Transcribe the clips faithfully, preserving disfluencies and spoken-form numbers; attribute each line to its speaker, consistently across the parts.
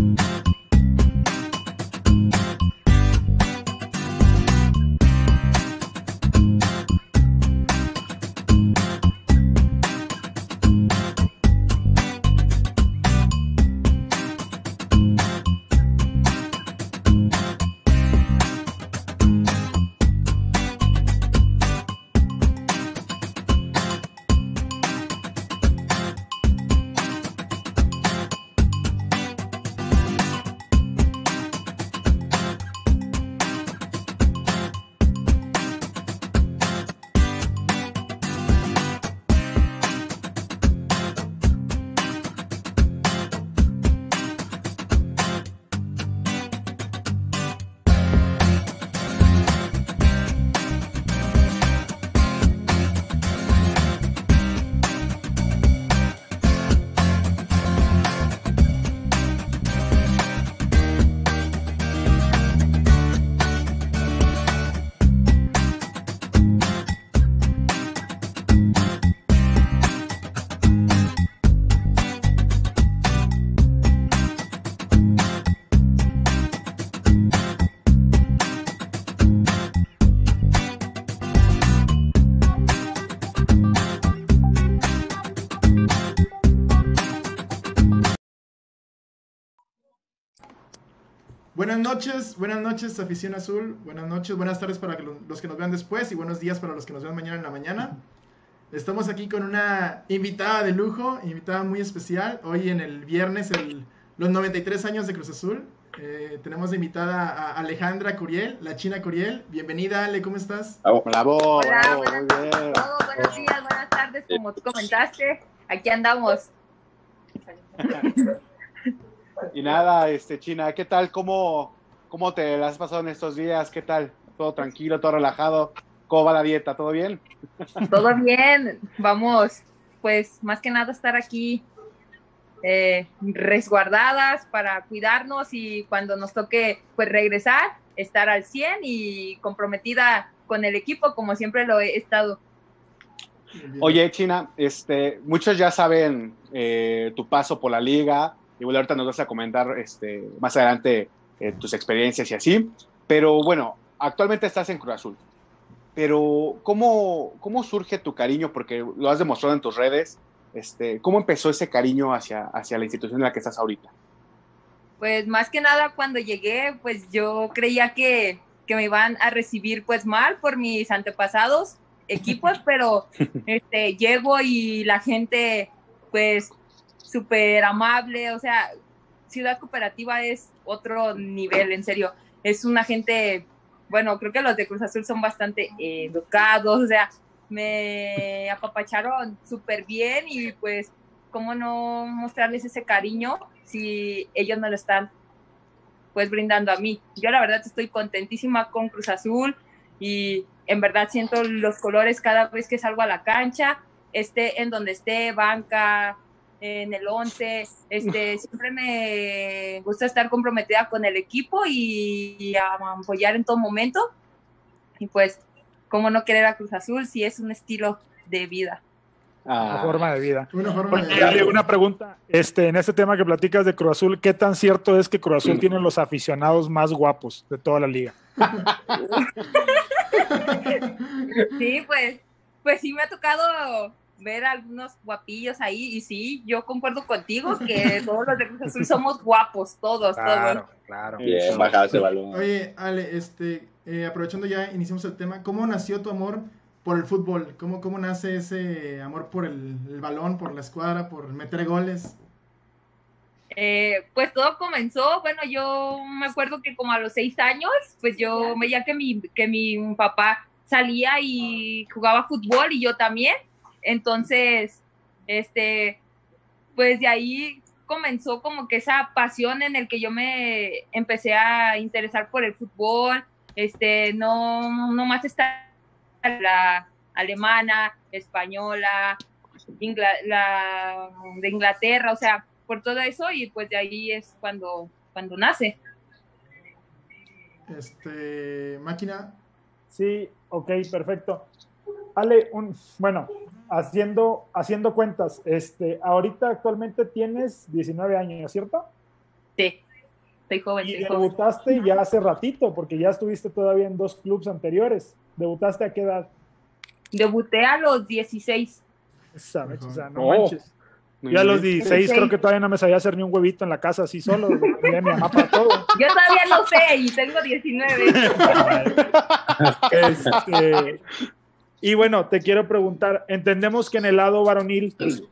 Speaker 1: Buenas noches, buenas noches, afición azul. Buenas noches, buenas tardes para los que nos vean después y buenos días para los que nos vean mañana en la mañana. Estamos aquí con una invitada de lujo, invitada muy especial. Hoy en el viernes, el, los noventa y tres años de Cruz Azul. Eh, tenemos de invitada a Alejandra Curiel, la China Curiel. Bienvenida, Ale, ¿cómo estás?
Speaker 2: Bravo, bravo,
Speaker 3: Hola,
Speaker 2: bravo,
Speaker 3: buenas
Speaker 2: muy
Speaker 3: tardes
Speaker 2: bien.
Speaker 3: a todos, buenos días, buenas tardes, como tú comentaste, aquí andamos.
Speaker 2: Y nada, este, China, ¿qué tal? ¿Cómo, cómo te la has pasado en estos días? ¿Qué tal? ¿Todo tranquilo, todo relajado? ¿Cómo va la dieta? ¿Todo bien?
Speaker 3: Todo bien, vamos, pues más que nada estar aquí eh, resguardadas para cuidarnos y cuando nos toque pues regresar, estar al cien y comprometida con el equipo como siempre lo he estado.
Speaker 2: Oye, China, este, muchos ya saben eh, tu paso por la liga, y bueno, ahorita nos vas a comentar este, más adelante eh, tus experiencias y así, pero bueno, actualmente estás en Cruz Azul, pero ¿cómo, cómo surge tu cariño? Porque lo has demostrado en tus redes, este, ¿cómo empezó ese cariño hacia, hacia la institución en la que estás ahorita?
Speaker 3: Pues más que nada cuando llegué, pues yo creía que, que me iban a recibir pues mal por mis antepasados equipos, pero este, llego y la gente pues súper amable, o sea, Ciudad Cooperativa es otro nivel, en serio, es una gente, bueno, creo que los de Cruz Azul son bastante eh, educados, o sea, me apapacharon súper bien y pues, ¿cómo no mostrarles ese cariño si ellos no lo están pues brindando a mí? Yo la verdad estoy contentísima con Cruz Azul y en verdad siento los colores cada vez que salgo a la cancha, esté en donde esté, banca, en el once, este, siempre me gusta estar comprometida con el equipo y, y a apoyar en todo momento. Y pues, ¿cómo no querer a Cruz Azul si es un estilo de vida?
Speaker 4: Una ah, forma de vida.
Speaker 1: Una forma
Speaker 4: Oye,
Speaker 1: de vida.
Speaker 4: Ale, una pregunta. Este, en este tema que platicas de Cruz Azul, ¿qué tan cierto es que Cruz Azul tiene los aficionados más guapos de toda la liga?
Speaker 3: Sí, pues, pues sí me ha tocado ver algunos guapillos ahí y sí, yo concuerdo contigo que todos los de Cruz Azul somos guapos, todos,
Speaker 4: claro,
Speaker 3: todos.
Speaker 4: Claro,
Speaker 2: bien, bajado ese balón.
Speaker 1: Oye, Ale, este, eh, aprovechando ya, iniciamos el tema. ¿Cómo nació tu amor por el fútbol? ¿Cómo, cómo nace ese amor por el, el balón, por la escuadra, por meter goles?
Speaker 3: Eh, pues todo comenzó, bueno, yo me acuerdo que como a los seis años, pues yo veía que mi, que mi papá salía y jugaba fútbol y yo también. Entonces, este, pues de ahí comenzó como que esa pasión en el que yo me empecé a interesar por el fútbol, este, no, no más está la alemana, española, Ingl- la de Inglaterra, o sea, por todo eso y pues de ahí es cuando, cuando nace.
Speaker 1: Este, máquina.
Speaker 4: Sí, ok, perfecto. Ale, un, bueno, haciendo, haciendo cuentas, este, ahorita actualmente tienes diecinueve años, ¿cierto?
Speaker 3: Sí. Soy joven,
Speaker 4: Y
Speaker 3: soy joven.
Speaker 4: debutaste ya hace ratito, porque ya estuviste todavía en dos clubes anteriores. ¿Debutaste a qué edad?
Speaker 3: Debuté a los dieciséis.
Speaker 4: Esa mecha, o sea, no
Speaker 2: Oh.
Speaker 4: manches. Yo a los dieciséis creo que todavía no me sabía hacer ni un huevito en la casa así solo. Lo tenía mi mamá para todo.
Speaker 3: Yo todavía no sé y tengo diecinueve.
Speaker 4: Este, y bueno, te quiero preguntar, entendemos que en el lado varonil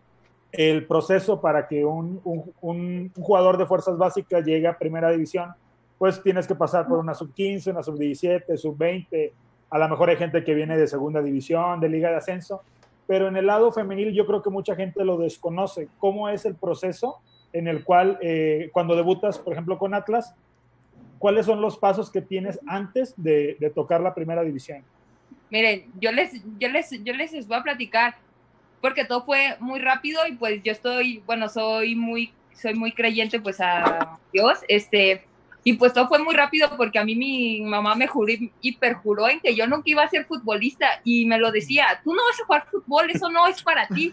Speaker 4: el proceso para que un, un, un jugador de fuerzas básicas llegue a primera división, pues tienes que pasar por una sub quince, una sub diecisiete, sub veinte, a lo mejor hay gente que viene de segunda división, de liga de ascenso, pero en el lado femenil yo creo que mucha gente lo desconoce. ¿Cómo es el proceso en el cual eh, cuando debutas, por ejemplo, con Atlas, cuáles son los pasos que tienes antes de, de tocar la primera división?
Speaker 3: Miren, yo les, yo les, yo les voy a platicar, porque todo fue muy rápido y pues yo estoy, bueno, soy muy, soy muy creyente pues a Dios, este, y pues todo fue muy rápido porque a mí mi mamá me juró y perjuró en que yo nunca iba a ser futbolista y me lo decía, tú no vas a jugar fútbol, eso no es para ti.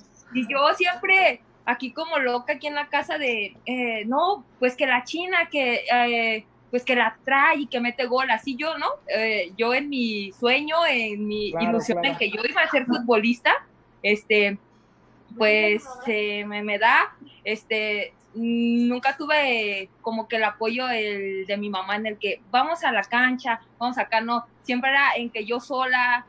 Speaker 3: Y yo siempre aquí como loca aquí en la casa de, eh, no, pues que la China, que... Eh, pues que la trae y que mete gol, así yo, ¿no? Eh, yo en mi sueño, en mi
Speaker 4: Claro,
Speaker 3: ilusión
Speaker 4: claro.
Speaker 3: en que yo iba a ser futbolista, este, pues eh, me, me da, este, nunca tuve como que el apoyo el, de mi mamá en el que vamos a la cancha, vamos acá, no, siempre era en que yo sola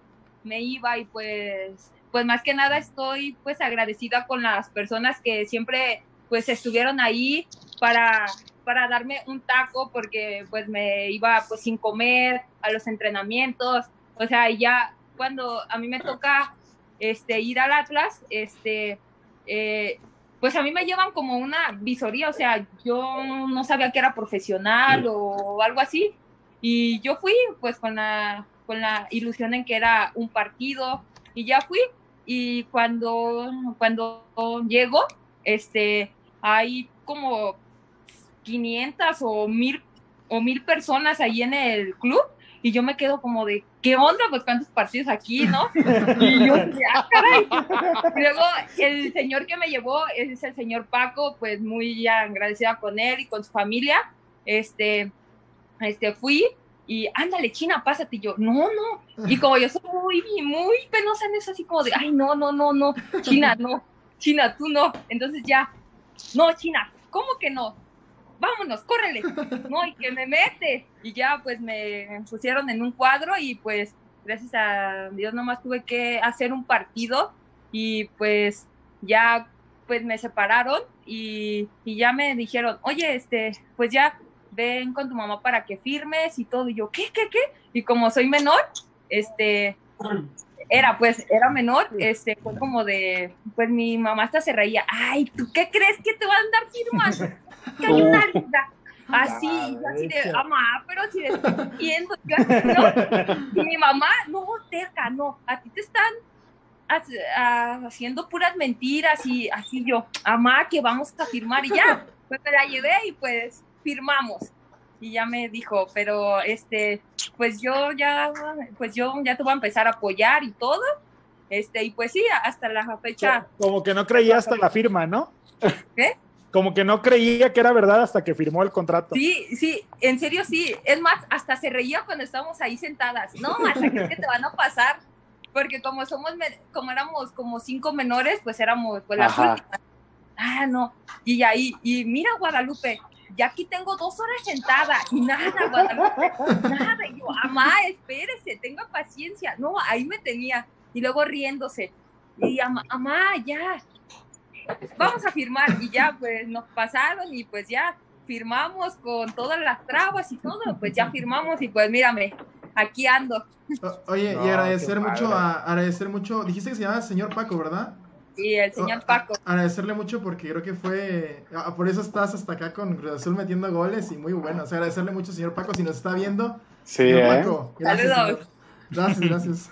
Speaker 3: me iba y pues, pues más que nada estoy pues agradecida con las personas que siempre pues estuvieron ahí para... para darme un taco porque pues me iba pues sin comer a los entrenamientos, o sea, ya cuando a mí me toca este, ir al Atlas, este, eh, pues a mí me llevan como una visoría, o sea, yo no sabía que era profesional o algo así, y yo fui pues con la, con la ilusión en que era un partido, y ya fui, y cuando, cuando llego, este, hay como quinientas o mil o mil personas ahí en el club y yo me quedo como de, ¿qué onda? Pues cuántos partidos aquí, ¿no? Y yo, ah, caray. Y luego el señor que me llevó es el señor Paco, pues muy agradecida con él y con su familia. Este, este fui y ándale, China, pásate. Y yo, no, no. Y como yo soy muy, muy penosa en eso, así como de, ay, no, no, no, no, China, no, China, tú no. Entonces ya, no, China, ¿cómo que no? Vámonos, córrele, no, y que me mete, y ya pues me pusieron en un cuadro y pues gracias a Dios nomás tuve que hacer un partido y pues ya pues me separaron y, y ya me dijeron, oye, este, pues ya ven con tu mamá para que firmes y todo, y yo, ¿qué, qué, qué? Y como soy menor, este, era pues, era menor, este, fue como de, pues mi mamá hasta se reía, ay, ¿tú qué crees que te van a andar firmando? Que hay una liga así, y yo así de, mamá, pero si le estoy viendo, yo así, ¿no? Y mi mamá, no, terca, no, a ti te están haciendo puras mentiras y así yo, mamá, que vamos a firmar y ya, pues me la llevé y pues firmamos. Y ya me dijo, pero este, pues yo ya, pues yo ya te voy a empezar a apoyar y todo, este, y pues sí, hasta la fecha.
Speaker 4: Como que no creía hasta la firma, ¿no?
Speaker 3: ¿Qué?
Speaker 4: Como que no creía que era verdad hasta que firmó el contrato.
Speaker 3: Sí, sí, en serio sí. Es más, hasta se reía cuando estábamos ahí sentadas. No, hasta que, que te van a pasar. Porque como somos, como éramos como cinco menores, pues éramos pues las
Speaker 2: Ajá.
Speaker 3: últimas. Ah, no. Y ahí, y mira, Guadalupe, ya aquí tengo dos horas sentada y nada, Guadalupe, nada. Y yo, mamá, espérese, tenga paciencia. No, ahí me tenía. Y luego riéndose. Y mamá, ya. Vamos a firmar y ya pues nos pasaron y pues ya firmamos con todas las trabas y todo, pues ya firmamos y pues mírame, aquí ando.
Speaker 1: O, oye, no, y agradecer mucho a, agradecer mucho, dijiste que se llama señor Paco, ¿verdad?
Speaker 3: Sí, el señor Paco.
Speaker 1: A, agradecerle mucho porque creo que fue, por eso estás hasta acá con Cruz Azul metiendo goles y muy bueno, o sea, agradecerle mucho señor Paco si nos está viendo.
Speaker 2: Sí,
Speaker 1: señor
Speaker 2: ¿eh?
Speaker 1: Paco, gracias,
Speaker 3: saludos.
Speaker 1: Señor. Gracias, gracias.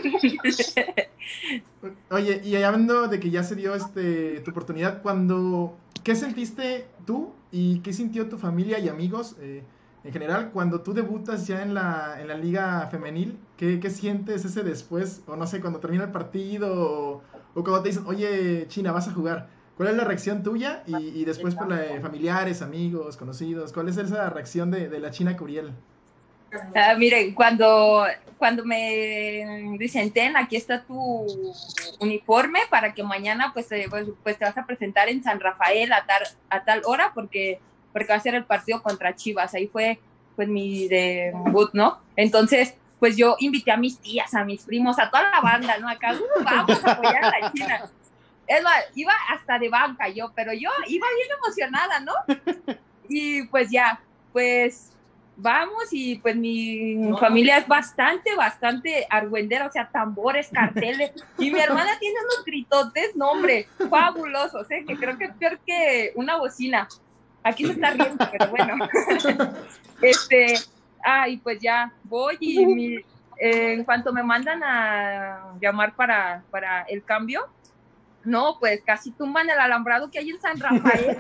Speaker 1: Oye, y hablando de que ya se dio este tu oportunidad, cuando ¿qué sentiste tú y qué sintió tu familia y amigos eh, en general cuando tú debutas ya en la, en la liga femenil? ¿Qué, ¿Qué sientes ese después? O no sé, cuando termina el partido o, o cuando te dicen, oye, China, vas a jugar. ¿Cuál es la reacción tuya? Y, y después por la de familiares, amigos, conocidos. ¿Cuál es esa reacción de, de la China Curiel?
Speaker 3: Uh, miren, cuando, cuando me dicen, ten, aquí está tu uniforme para que mañana pues, eh, pues, pues te vas a presentar en San Rafael a tal, a tal hora porque, porque va a ser el partido contra Chivas. Ahí fue pues mi debut, ¿no? Entonces, pues yo invité a mis tías, a mis primos, a toda la banda, ¿no? Acá, uh, vamos a apoyar a la China. Es más, iba hasta de banca yo, pero yo iba bien emocionada, ¿no? Y pues ya, pues vamos y pues mi no. familia es bastante, bastante argüendera, o sea, tambores, carteles, y mi hermana tiene unos gritotes, no hombre, fabulosos, ¿eh? Que creo que es peor que una bocina. Aquí se está riendo, pero bueno. este, ah, y pues ya voy y mi, eh, en cuanto me mandan a llamar para, para el cambio, no, pues casi tumban el alambrado que hay en San Rafael.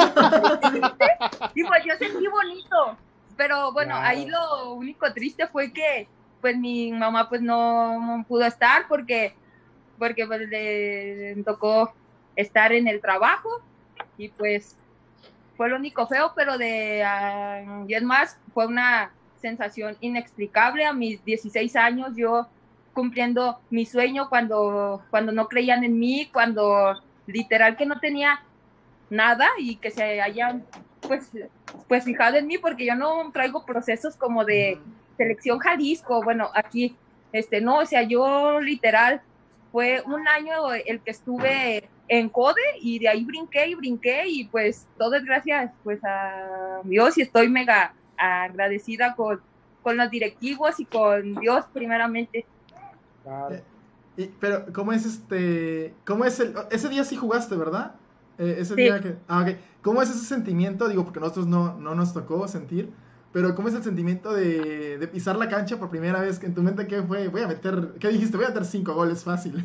Speaker 3: Y pues yo sentí bonito. Pero bueno, claro. Ahí lo único triste fue que pues mi mamá pues no pudo estar porque, porque pues, le tocó estar en el trabajo y pues fue lo único feo, pero de uh, y es más, fue una sensación inexplicable a mis dieciséis años, yo cumpliendo mi sueño cuando, cuando no creían en mí, cuando literal que no tenía nada y que se hayan pues, pues fijado en mí porque yo no traigo procesos como de selección Jalisco, bueno, aquí, este, no, o sea, yo literal fue un año el que estuve en CODE y de ahí brinqué y brinqué y pues todo es gracias pues a Dios y estoy mega agradecida con, con los directivos y con Dios primeramente.
Speaker 1: Claro. Eh, y, pero, ¿cómo es este, cómo es el, ese día sí jugaste, ¿verdad? Eh, ese sí. día que, ah, ok. ¿Cómo es ese sentimiento? Digo, porque nosotros no, no nos tocó sentir, pero ¿cómo es el sentimiento de, de pisar la cancha por primera vez? ¿En tu mente qué fue? Voy a meter, ¿qué dijiste? Voy a meter cinco goles fácil.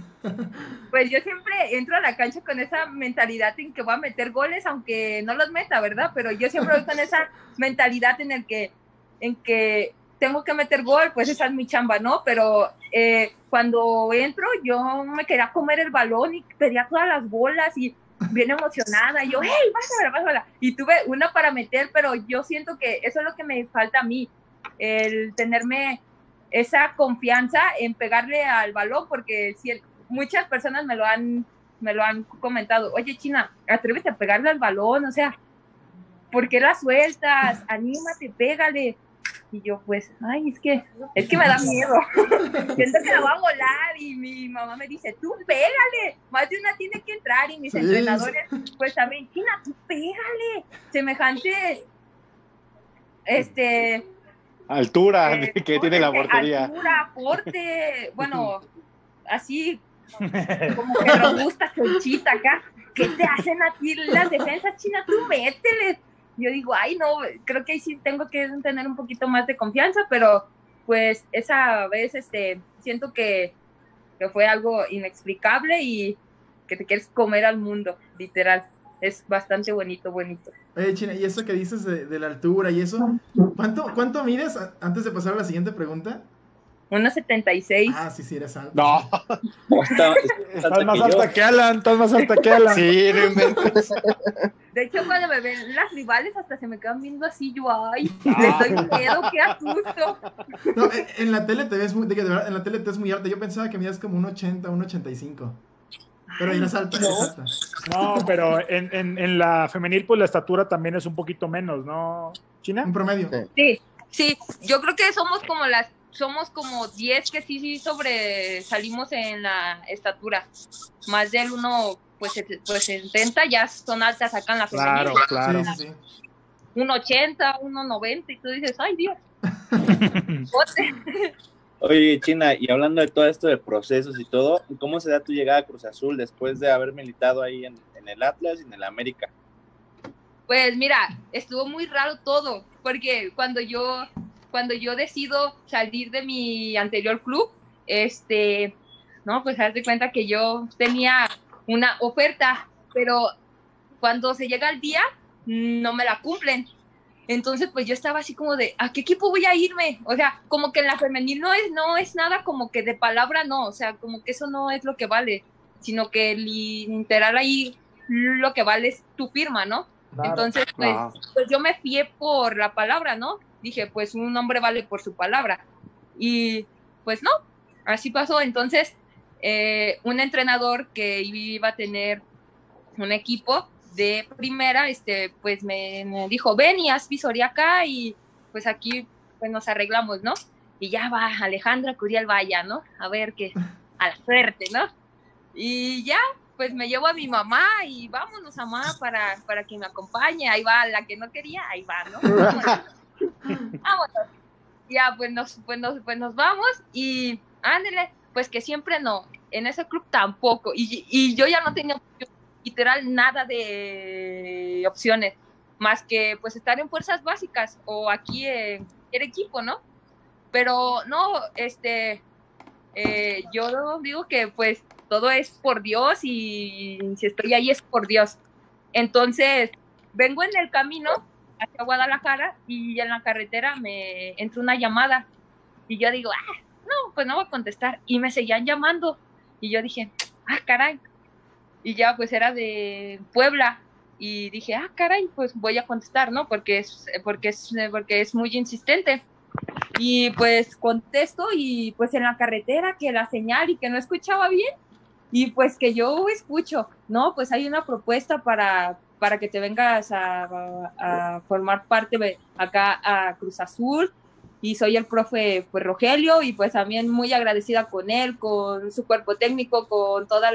Speaker 3: Pues yo siempre entro a la cancha con esa mentalidad en que voy a meter goles, aunque no los meta, ¿verdad? Pero yo siempre voy con esa mentalidad en el que, en que tengo que meter gol, pues esa es mi chamba, ¿no? Pero eh, cuando entro, yo me quería comer el balón y pedía todas las bolas y bien emocionada, y yo, hey, pásala, pásala, y tuve una para meter, pero yo siento que eso es lo que me falta a mí, el tenerme esa confianza en pegarle al balón, porque si el, muchas personas me lo han, me lo han comentado, oye, China, atrévete a pegarle al balón, o sea, ¿por qué la sueltas? Anímate, pégale. Y yo, pues, ay, es que, es que me da miedo. Siento que la va a volar y mi mamá me dice, tú pégale, más de una tiene que entrar. Y mis sí, entrenadores, pues también, China, tú pégale. Semejante, este...
Speaker 2: altura eh, que porte, tiene la portería.
Speaker 3: Altura, porte, bueno, así, como que robusta, conchita acá. ¿Qué te hacen a ti las defensas, China? Tú métele. Yo digo, ay, no, creo que ahí sí tengo que tener un poquito más de confianza, pero pues esa vez este, siento que, que fue algo inexplicable y que te quieres comer al mundo, literal. Es bastante bonito, bonito.
Speaker 1: Oye, China, ¿y eso que dices de, de la altura y eso? ¿Cuánto, ¿Cuánto mides antes de pasar a la siguiente pregunta?
Speaker 3: uno setenta y seis.
Speaker 1: Ah, sí, sí, eres alto.
Speaker 2: No.
Speaker 4: Está, estás más alta que Alan, estás más alta que Alan.
Speaker 2: Sí, no inventes.
Speaker 3: De hecho, cuando me ven las rivales, hasta se me quedan viendo así, yo, ay, les doy miedo, qué asusto.
Speaker 1: No, en, en la tele te ves muy, de que de verdad, en la tele te ves muy alta. Yo pensaba que midas como un ochenta, un ochenta y cinco. Pero eres alta,
Speaker 4: no.
Speaker 1: eres alta.
Speaker 4: No, pero en, en, en la femenil, pues la estatura también es un poquito menos, ¿no, China?
Speaker 1: Un promedio.
Speaker 3: Sí, sí, yo creo que somos como las somos como diez que sí, sí sobresalimos en la estatura. Más del uno, pues, pues setenta ya son altas acá en la femenina.
Speaker 4: Claro, claro.
Speaker 1: Sí, sí, sí.
Speaker 3: uno ochenta, uno noventa y tú dices, ay Dios.
Speaker 5: Oye, China, y hablando de todo esto de procesos y todo, ¿cómo se da tu llegada a Cruz Azul después de haber militado ahí en, en el Atlas y en el América?
Speaker 3: Pues mira, estuvo muy raro todo, porque cuando yo... cuando yo decido salir de mi anterior club, este, no, pues haz de cuenta que yo tenía una oferta, pero cuando se llega el día, no me la cumplen. Entonces, pues yo estaba así como de, ¿a qué equipo voy a irme? O sea, como que en la femenil no es, no es nada como que de palabra, no, o sea, como que eso no es lo que vale, sino que literal ahí lo que vale es tu firma, ¿no? Claro. Entonces, pues, ah. pues yo me fié por la palabra, ¿no? Dije, pues un hombre vale por su palabra. Y pues no, así pasó. Entonces, eh, un entrenador que iba a tener un equipo de primera, este, pues me, me dijo, ven y haz visoría acá y pues aquí pues nos arreglamos, ¿no? Y ya va Alejandra Curiel vaya, ¿no? A ver qué, a la suerte, ¿no? Y ya, pues me llevo a mi mamá y vámonos, mamá, para, para que me acompañe. Ahí va, la que no quería, ahí va, ¿no? Vámonos. Vámonos. Ya, pues nos, pues, nos, pues nos vamos y ándele, pues que siempre no, en ese club tampoco. Y, y yo ya no tenía literal nada de opciones, más que pues estar en fuerzas básicas o aquí en el equipo, ¿no? Pero no, este, eh, yo digo que pues todo es por Dios y si estoy ahí es por Dios. Entonces, vengo en el camino hacia Guadalajara y en la carretera me entró una llamada y yo digo, ah, no, pues no voy a contestar. Y me seguían llamando y yo dije, ah, caray. Y ya pues era de Puebla y dije, ah, caray, pues voy a contestar, ¿no? Porque es, porque es, porque es muy insistente. Y pues contesto y pues en la carretera que la señal y que no escuchaba bien. Y pues que yo escucho, ¿no? Pues hay una propuesta para, para que te vengas a, a, a formar parte de acá a Cruz Azul. Y soy el profe pues Rogelio y pues también muy agradecida con él, con su cuerpo técnico, con toda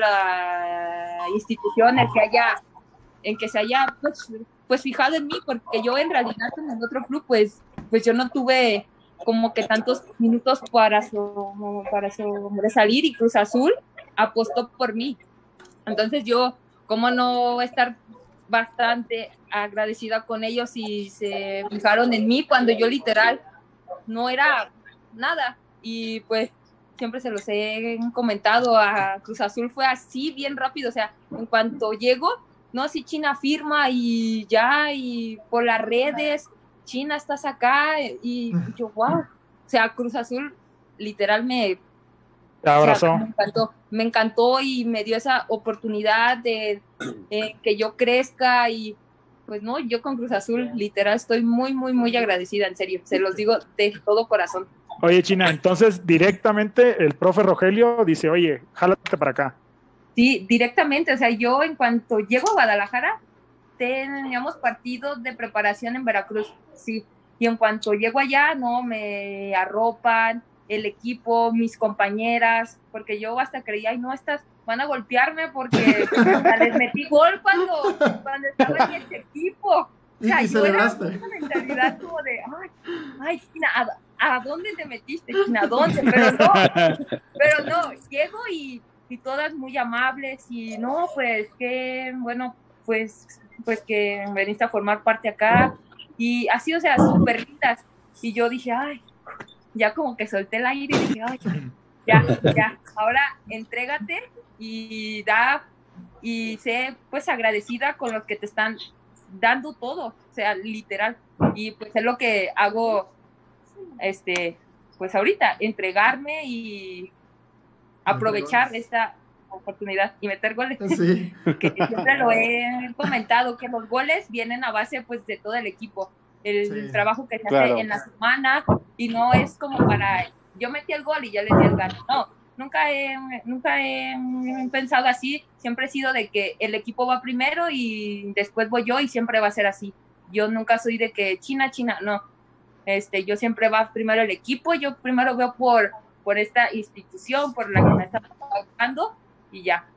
Speaker 3: la institución en que haya, en que se haya pues, pues fijado en mí, porque yo en realidad en el otro club pues, pues yo no tuve como que tantos minutos para, so, para sobresalir y Cruz Azul apostó por mí. Entonces yo, ¿cómo no estar bastante agradecida con ellos y se fijaron en mí cuando yo literal no era nada? Y pues siempre se los he comentado, a Cruz Azul fue así bien rápido, o sea, en cuanto llego, no, si China firma y ya, y por las redes, China, estás acá, y yo, wow, o sea, Cruz Azul literal me,
Speaker 4: te abrazó.
Speaker 3: O sea, me encantó, me encantó y me dio esa oportunidad de eh, que yo crezca y pues no, yo con Cruz Azul literal estoy muy, muy, muy agradecida, en serio, se los digo de todo corazón.
Speaker 4: Oye, China, entonces directamente el profe Rogelio dice, oye, jálate para acá.
Speaker 3: Sí, directamente, o sea, yo en cuanto llego a Guadalajara, teníamos partidos de preparación en Veracruz, sí, y en cuanto llego allá, no, me arropan, el equipo, mis compañeras, porque yo hasta creía, ay, no, estas van a golpearme porque les metí gol cuando, cuando estaba en ese equipo. O sea,
Speaker 1: y, y
Speaker 3: yo era una mentalidad como de, ay, ay, China, ¿a, ¿a dónde te metiste, China? ¿A dónde? Pero no, pero no, llego y, y todas muy amables y no, pues, que, bueno, pues, pues que veniste a formar parte acá y así, o sea, súper lindas. Y yo dije, ay, ya como que solté el aire y dije, ay, ya, ya, ahora entrégate y da, y sé pues agradecida con los que te están dando todo, o sea, literal, y pues es lo que hago, este, pues ahorita, entregarme y aprovechar esta oportunidad y meter goles,
Speaker 1: sí.
Speaker 3: Que siempre lo he comentado, que los goles vienen a base pues de todo el equipo, el sí. trabajo que se hace claro. en la semana, y no es como para, yo metí el gol y ya le di el gano, no, nunca he, nunca he pensado así, siempre he sido de que el equipo va primero y después voy yo y siempre va a ser así, yo nunca soy de que China, China, no, este, yo siempre va primero el equipo, yo primero veo por, por esta institución, por la que me está pagando y ya,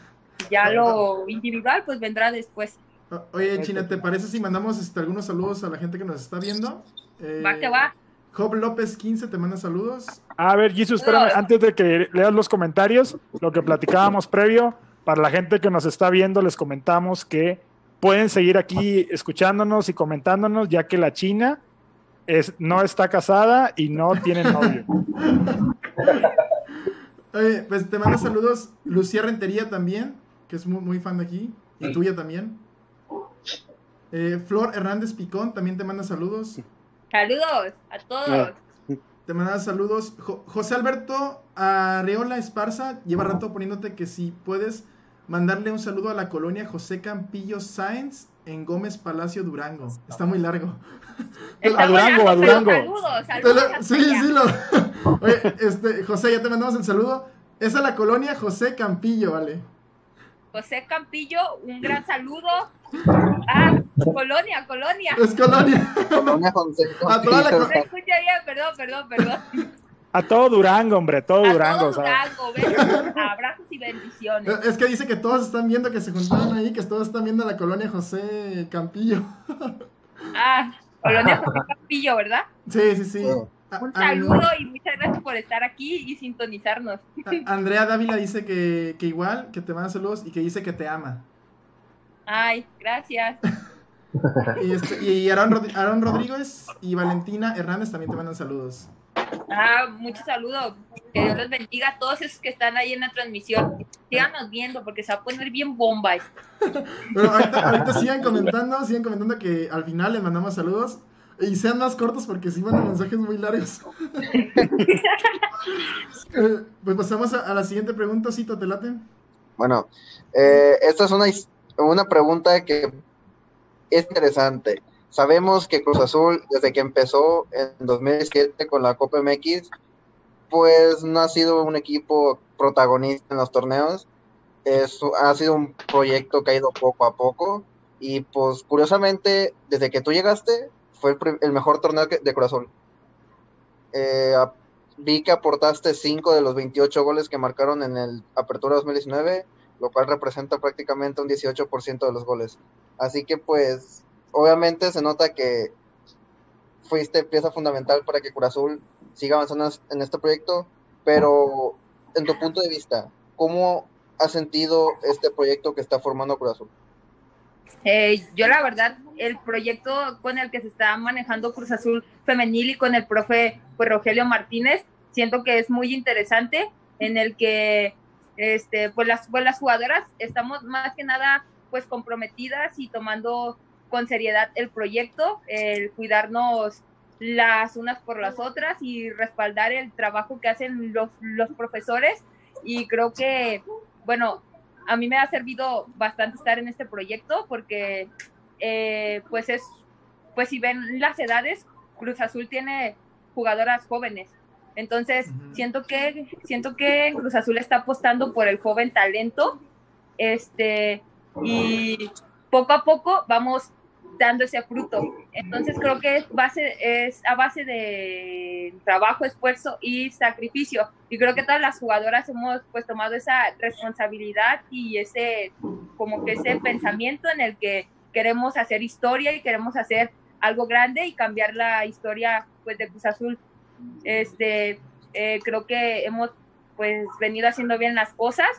Speaker 3: ya lo individual pues vendrá después.
Speaker 1: Oye, China, ¿te parece si mandamos este, algunos saludos a la gente que nos está viendo? Eh,
Speaker 3: va que va.
Speaker 1: Job López quince te manda saludos.
Speaker 4: A ver, Jesús, espérame, antes de que leas los comentarios, lo que platicábamos previo, para la gente que nos está viendo, les comentamos que pueden seguir aquí escuchándonos y comentándonos, ya que la China es, no está casada y no tiene novio.
Speaker 1: Oye, pues te manda saludos Lucía Rentería también, que es muy, muy fan de aquí, y sí. tuya también. Eh, Flor Hernández Picón también te manda saludos.
Speaker 3: Saludos a todos.
Speaker 1: Te manda saludos. Jo- José Alberto Arreola Esparza lleva rato poniéndote que si puedes mandarle un saludo a la colonia José Campillo Sáenz en Gómez Palacio, Durango. Está muy largo.
Speaker 3: Está
Speaker 4: A Durango,
Speaker 3: volando,
Speaker 4: a
Speaker 3: pero
Speaker 4: Durango.
Speaker 3: Saludos,
Speaker 1: Te
Speaker 3: saludos.
Speaker 1: lo-
Speaker 3: hasta
Speaker 1: sí,
Speaker 3: allá.
Speaker 1: sí, lo... Oye, este, José, ya te mandamos el saludo. Es a la colonia José Campillo, ¿vale?
Speaker 3: José Campillo, un gran saludo. Ah, Colonia, Colonia.
Speaker 1: Es colonia.
Speaker 6: Colonia José
Speaker 1: A toda la
Speaker 6: Campillo.
Speaker 3: No escuché bien, perdón, perdón, perdón.
Speaker 4: A todo Durango, hombre, todo
Speaker 3: A
Speaker 4: Durango.
Speaker 3: todo
Speaker 4: o sea,
Speaker 3: Durango, besos, abrazos y bendiciones.
Speaker 1: Es que dice que todos están viendo que se juntaron ahí, que todos están viendo a la colonia José Campillo.
Speaker 3: Ah, Colonia José Campillo, ¿verdad?
Speaker 1: Sí, sí, sí.
Speaker 6: Sí.
Speaker 1: A-
Speaker 3: Un
Speaker 1: a-
Speaker 3: saludo y muchas gracias por estar aquí y sintonizarnos.
Speaker 1: a- Andrea Dávila dice que, que igual, que te manda saludos y que dice que te ama.
Speaker 3: Ay, gracias.
Speaker 1: Y, este, y Aaron, Rod- Aaron Rodríguez y Valentina Hernández también te mandan saludos.
Speaker 3: Ah, muchos saludos. Que Dios los bendiga a todos esos que están ahí en la transmisión. Síganos viendo porque se va a poner bien bomba esto.
Speaker 1: Pero ahorita, ahorita sigan comentando, sigan comentando que al final les mandamos saludos. Y sean más cortos porque sí van mensajes muy largos. Eh, pues pasamos a, a la siguiente pregunta, Cito, ¿te late?
Speaker 6: Bueno, eh, esta es una, his- una pregunta que es interesante. Sabemos que Cruz Azul, desde que empezó en dos mil siete con la Copa M X, pues no ha sido un equipo protagonista en los torneos. Es, ha sido un proyecto que ha ido poco a poco. Y pues curiosamente, desde que tú llegaste, fue el, pri- el mejor torneo que- de Cruz Azul. Eh, a- vi que aportaste cinco de los veintiocho goles que marcaron en el Apertura dos mil diecinueve, lo cual representa prácticamente un dieciocho por ciento de los goles. Así que pues, obviamente se nota que fuiste pieza fundamental para que Cruz Azul siga avanzando en este proyecto, pero en tu punto de vista, ¿cómo has sentido este proyecto que está formando Cruz Azul?
Speaker 3: Eh, yo la verdad, el proyecto con el que se está manejando Cruz Azul Femenil y con el profe pues, Rogelio Martínez, siento que es muy interesante, en el que este, pues, las, pues las jugadoras estamos más que nada pues comprometidas y tomando con seriedad el proyecto, el cuidarnos las unas por las otras y respaldar el trabajo que hacen los, los profesores, y creo que, bueno, a mí me ha servido bastante estar en este proyecto porque, eh, pues es, pues si ven las edades, Cruz Azul tiene jugadoras jóvenes. Entonces, uh-huh. siento que, siento que Cruz Azul está apostando por el joven talento, este, y poco a poco vamos dando ese fruto. Entonces, creo que es, base, es a base de trabajo, esfuerzo y sacrificio. Y creo que todas las jugadoras hemos pues tomado esa responsabilidad y ese como que ese pensamiento en el que queremos hacer historia y queremos hacer algo grande y cambiar la historia pues de Cruz Azul. Este, eh, creo que hemos pues venido haciendo bien las cosas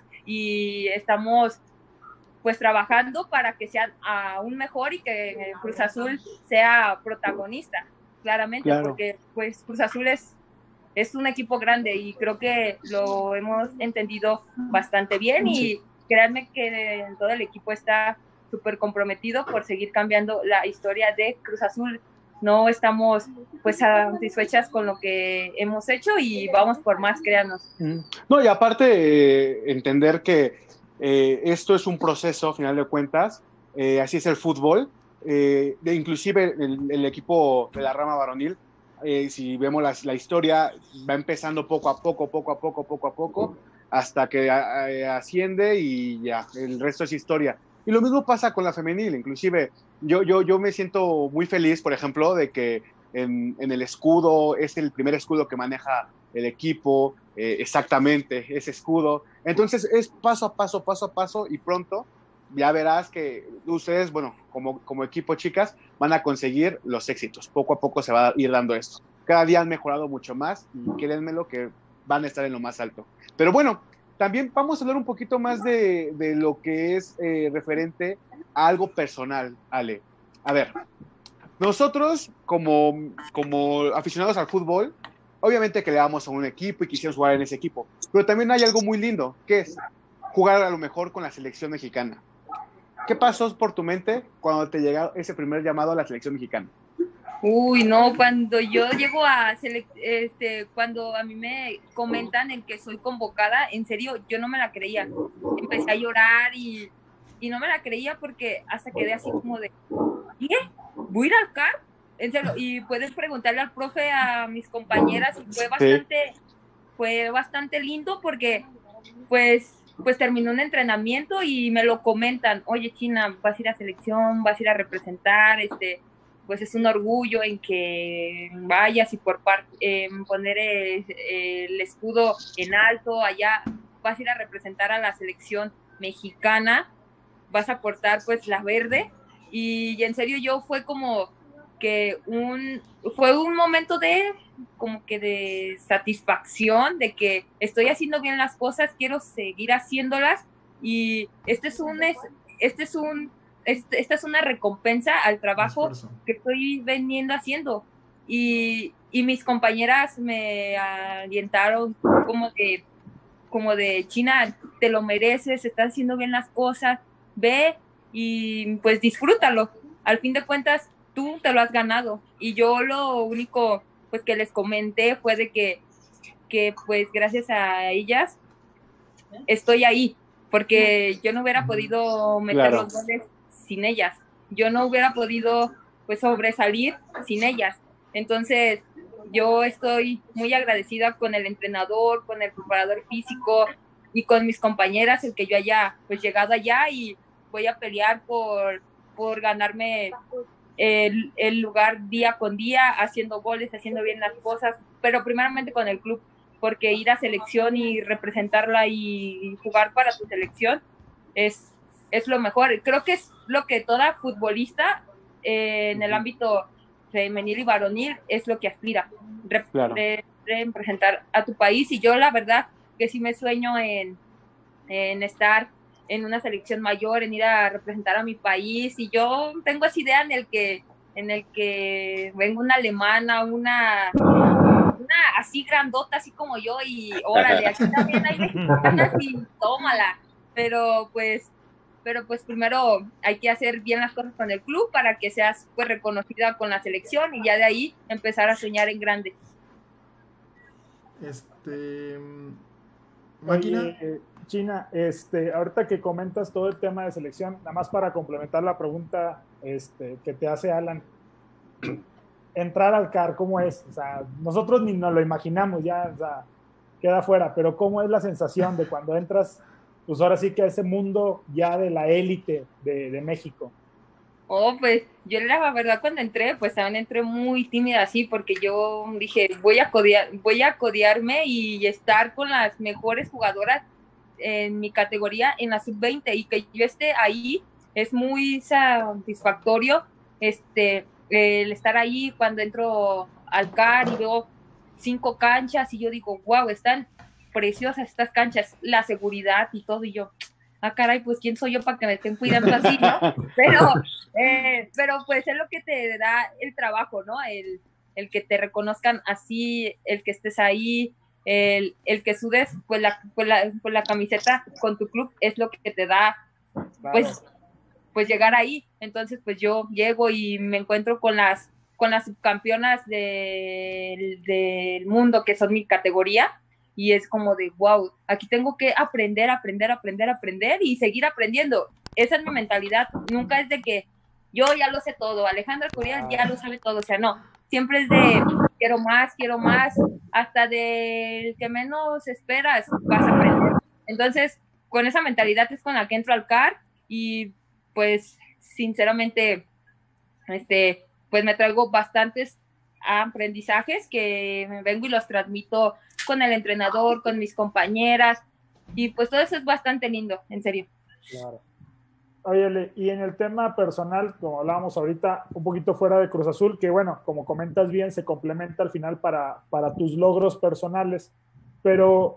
Speaker 3: y estamos pues trabajando para que sea aún mejor y que Cruz Azul sea protagonista, claramente, claro. Porque pues Cruz Azul es es un equipo grande y creo que lo hemos entendido bastante bien y créanme que todo el equipo está súper comprometido por seguir cambiando la historia de Cruz Azul. No estamos pues satisfechas con lo que hemos hecho y vamos por más, créanos.
Speaker 2: No, y aparte eh, entender que eh, esto es un proceso, a final de cuentas, eh, así es el fútbol, eh, de, inclusive el, el equipo de la rama varonil, Eh, si vemos la, la historia, va empezando poco a poco, poco a poco, poco a poco, hasta que a, a, asciende y ya, el resto es historia. Y lo mismo pasa con la femenil, inclusive yo, yo, yo me siento muy feliz, por ejemplo, de que en, en el escudo, es el primer escudo que maneja el equipo, eh, exactamente, ese escudo. Entonces es paso a paso, paso a paso, y pronto ya verás que ustedes, bueno, como, como equipo, chicas, van a conseguir los éxitos. Poco a poco se va a ir dando esto. Cada día han mejorado mucho más y créanmelo que van a estar en lo más alto. Pero bueno, también vamos a hablar un poquito más de, de lo que es eh, referente a algo personal, Ale. A ver, nosotros como, como aficionados al fútbol, obviamente que le damos a un equipo y quisiéramos jugar en ese equipo, pero también hay algo muy lindo, que es jugar a lo mejor con la selección mexicana. ¿Qué pasó por tu mente cuando te llegó ese primer llamado a la selección mexicana?
Speaker 3: Uy, no, cuando yo llego a selec- este, cuando a mí me comentan en que soy convocada, en serio, yo no me la creía. Empecé a llorar y, y no me la creía porque hasta quedé así como de, ¿qué? ¿Voy a ir al C A R? En serio, y puedes preguntarle al profe, a mis compañeras, y fue bastante, sí. fue bastante lindo porque pues, pues terminó un entrenamiento y me lo comentan, oye, China, vas a ir a selección, vas a ir a representar, este, pues es un orgullo en que vayas y por parte, eh, poner el, el escudo en alto, allá vas a ir a representar a la selección mexicana, vas a portar pues la verde, y, y en serio yo fue como que un, fue un momento de como que de satisfacción, de que estoy haciendo bien las cosas, quiero seguir haciéndolas, y este es un, este es un, este, esta es una recompensa al trabajo que estoy veniendo haciendo, y, y mis compañeras me alientaron como de, como de, China, te lo mereces, estás haciendo bien las cosas, ve y pues disfrútalo, al fin de cuentas tú te lo has ganado. Y yo lo único pues que les comenté fue de que, que pues gracias a ellas estoy ahí, porque yo no hubiera podido meter claro. los goles sin ellas, yo no hubiera podido pues sobresalir sin ellas. Entonces yo estoy muy agradecida con el entrenador, con el preparador físico y con mis compañeras, el que yo haya pues llegado allá, y voy a pelear por, por ganarme el, el lugar día con día, haciendo goles, haciendo bien las cosas, pero primeramente con el club, porque ir a selección y representarla y jugar para tu selección es, es lo mejor. Creo que es lo que toda futbolista eh, en el ámbito femenil y varonil es lo que aspira, rep claro. re representar a tu país. Y yo la verdad que sí me sueño en, en estar en una selección mayor, en ir a representar a mi país, y yo tengo esa idea en el que en el que venga una alemana, una, una así grandota, así como yo, y órale, aquí también hay mexicanas y tómala, pero pues pero pues primero hay que hacer bien las cosas con el club para que seas pues reconocida con la selección, y ya de ahí empezar a soñar en grande.
Speaker 1: Este... Máquina.
Speaker 4: Oye, China, este, ahorita que comentas todo el tema de selección, nada más para complementar la pregunta este, que te hace Alan, entrar al C A R, ¿cómo es? O sea, nosotros ni nos lo imaginamos, ya, o sea, queda fuera, pero ¿cómo es la sensación de cuando entras, pues ahora sí que a ese mundo ya de la élite de, de México?
Speaker 3: Oh, pues yo la verdad cuando entré, pues también entré muy tímida así, porque yo dije, voy a codear, voy a codearme y estar con las mejores jugadoras en mi categoría en la sub veinte, y que yo esté ahí es muy satisfactorio, este, el estar ahí cuando entro al C A R y veo cinco canchas y yo digo, wow, están preciosas estas canchas, la seguridad y todo, y yo, ah, caray, pues quién soy yo para que me estén cuidando así, ¿no? Pero, eh, pero pues es lo que te da el trabajo, ¿no? El, el que te reconozcan así, el que estés ahí, el, el que sudes pues la, pues, la, pues la camiseta con tu club es lo que te da, pues, pues llegar ahí. Entonces, pues yo llego y me encuentro con las, con las subcampeonas de, del mundo, que son mi categoría, y es como de, wow, aquí tengo que aprender, aprender, aprender, aprender y seguir aprendiendo. Esa es mi mentalidad. Nunca es de que yo ya lo sé todo, Alejandra Curiel ya lo sabe todo. O sea, no. Siempre es de quiero más, quiero más. Hasta del que menos esperas vas a aprender. Entonces, con esa mentalidad es con la que entro al C A R, y pues, sinceramente, este, pues me traigo bastantes aprendizajes que me vengo y los transmito con el entrenador, con mis compañeras, y pues todo eso es bastante lindo, en serio.
Speaker 4: Claro. Oye, y en el tema personal, como hablábamos ahorita, un poquito fuera de Cruz Azul, que bueno, como comentas bien, se complementa al final para, para tus logros personales, pero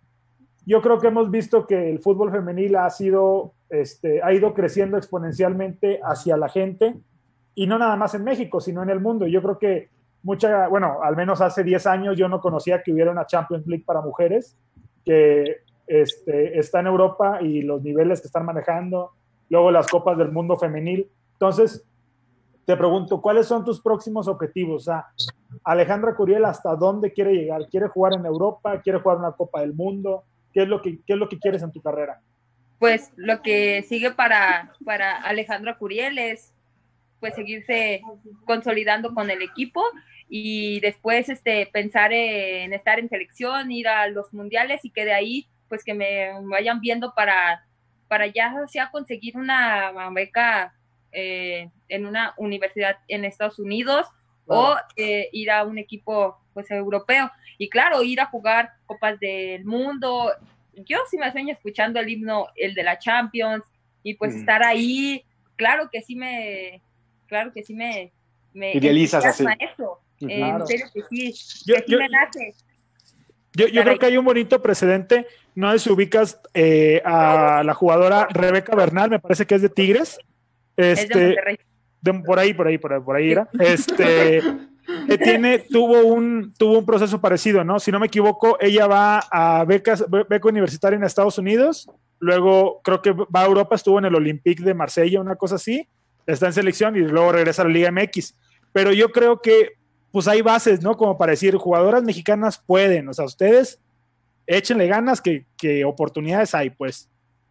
Speaker 4: yo creo que hemos visto que el fútbol femenil ha sido, este, ha ido creciendo exponencialmente hacia la gente, y no nada más en México, sino en el mundo. Yo creo que mucha, bueno, al menos hace diez años yo no conocía que hubiera una Champions League para mujeres, que este, está en Europa, y los niveles que están manejando, luego las copas del mundo femenil. Entonces, te pregunto, ¿cuáles son tus próximos objetivos? O sea, Alejandra Curiel, ¿hasta dónde quiere llegar? ¿Quiere jugar en Europa? ¿Quiere jugar una Copa del Mundo? ¿Qué es lo que, qué es lo que quieres en tu carrera?
Speaker 3: Pues lo que sigue para, para Alejandra Curiel es pues seguirse consolidando con el equipo y después este, pensar en estar en selección, ir a los mundiales y que de ahí pues que me vayan viendo para, para ya sea conseguir una beca eh, en una universidad en Estados Unidos o eh, ir a un equipo pues europeo y claro, ir a jugar Copas del Mundo. Yo sí me sueño escuchando el himno, el de la Champions y pues mm. estar ahí, claro que sí me claro que sí me, me
Speaker 2: idealizas así.
Speaker 3: Eso.
Speaker 4: Uh-huh.
Speaker 3: En
Speaker 4: claro.
Speaker 3: serio que sí,
Speaker 4: yo,
Speaker 3: que sí
Speaker 4: yo,
Speaker 3: me nace.
Speaker 4: Yo, yo creo que hay un bonito precedente. No sé si ubicas eh, a la jugadora Rebeca Bernal, me parece que es de Tigres. Este,
Speaker 3: es de Monterrey.
Speaker 4: De, por ahí, por ahí, por ahí, por ahí era. Este, que tiene, tuvo un, tuvo un proceso parecido, ¿no? Si no me equivoco, ella va a becas, beca universitaria en Estados Unidos, luego creo que va a Europa, estuvo en el Olympique de Marsella, una cosa así, está en selección y luego regresa a la Liga M X. Pero yo creo que pues hay bases, ¿no? Como para decir, jugadoras mexicanas pueden, o sea, ustedes échenle ganas que, que oportunidades hay, pues.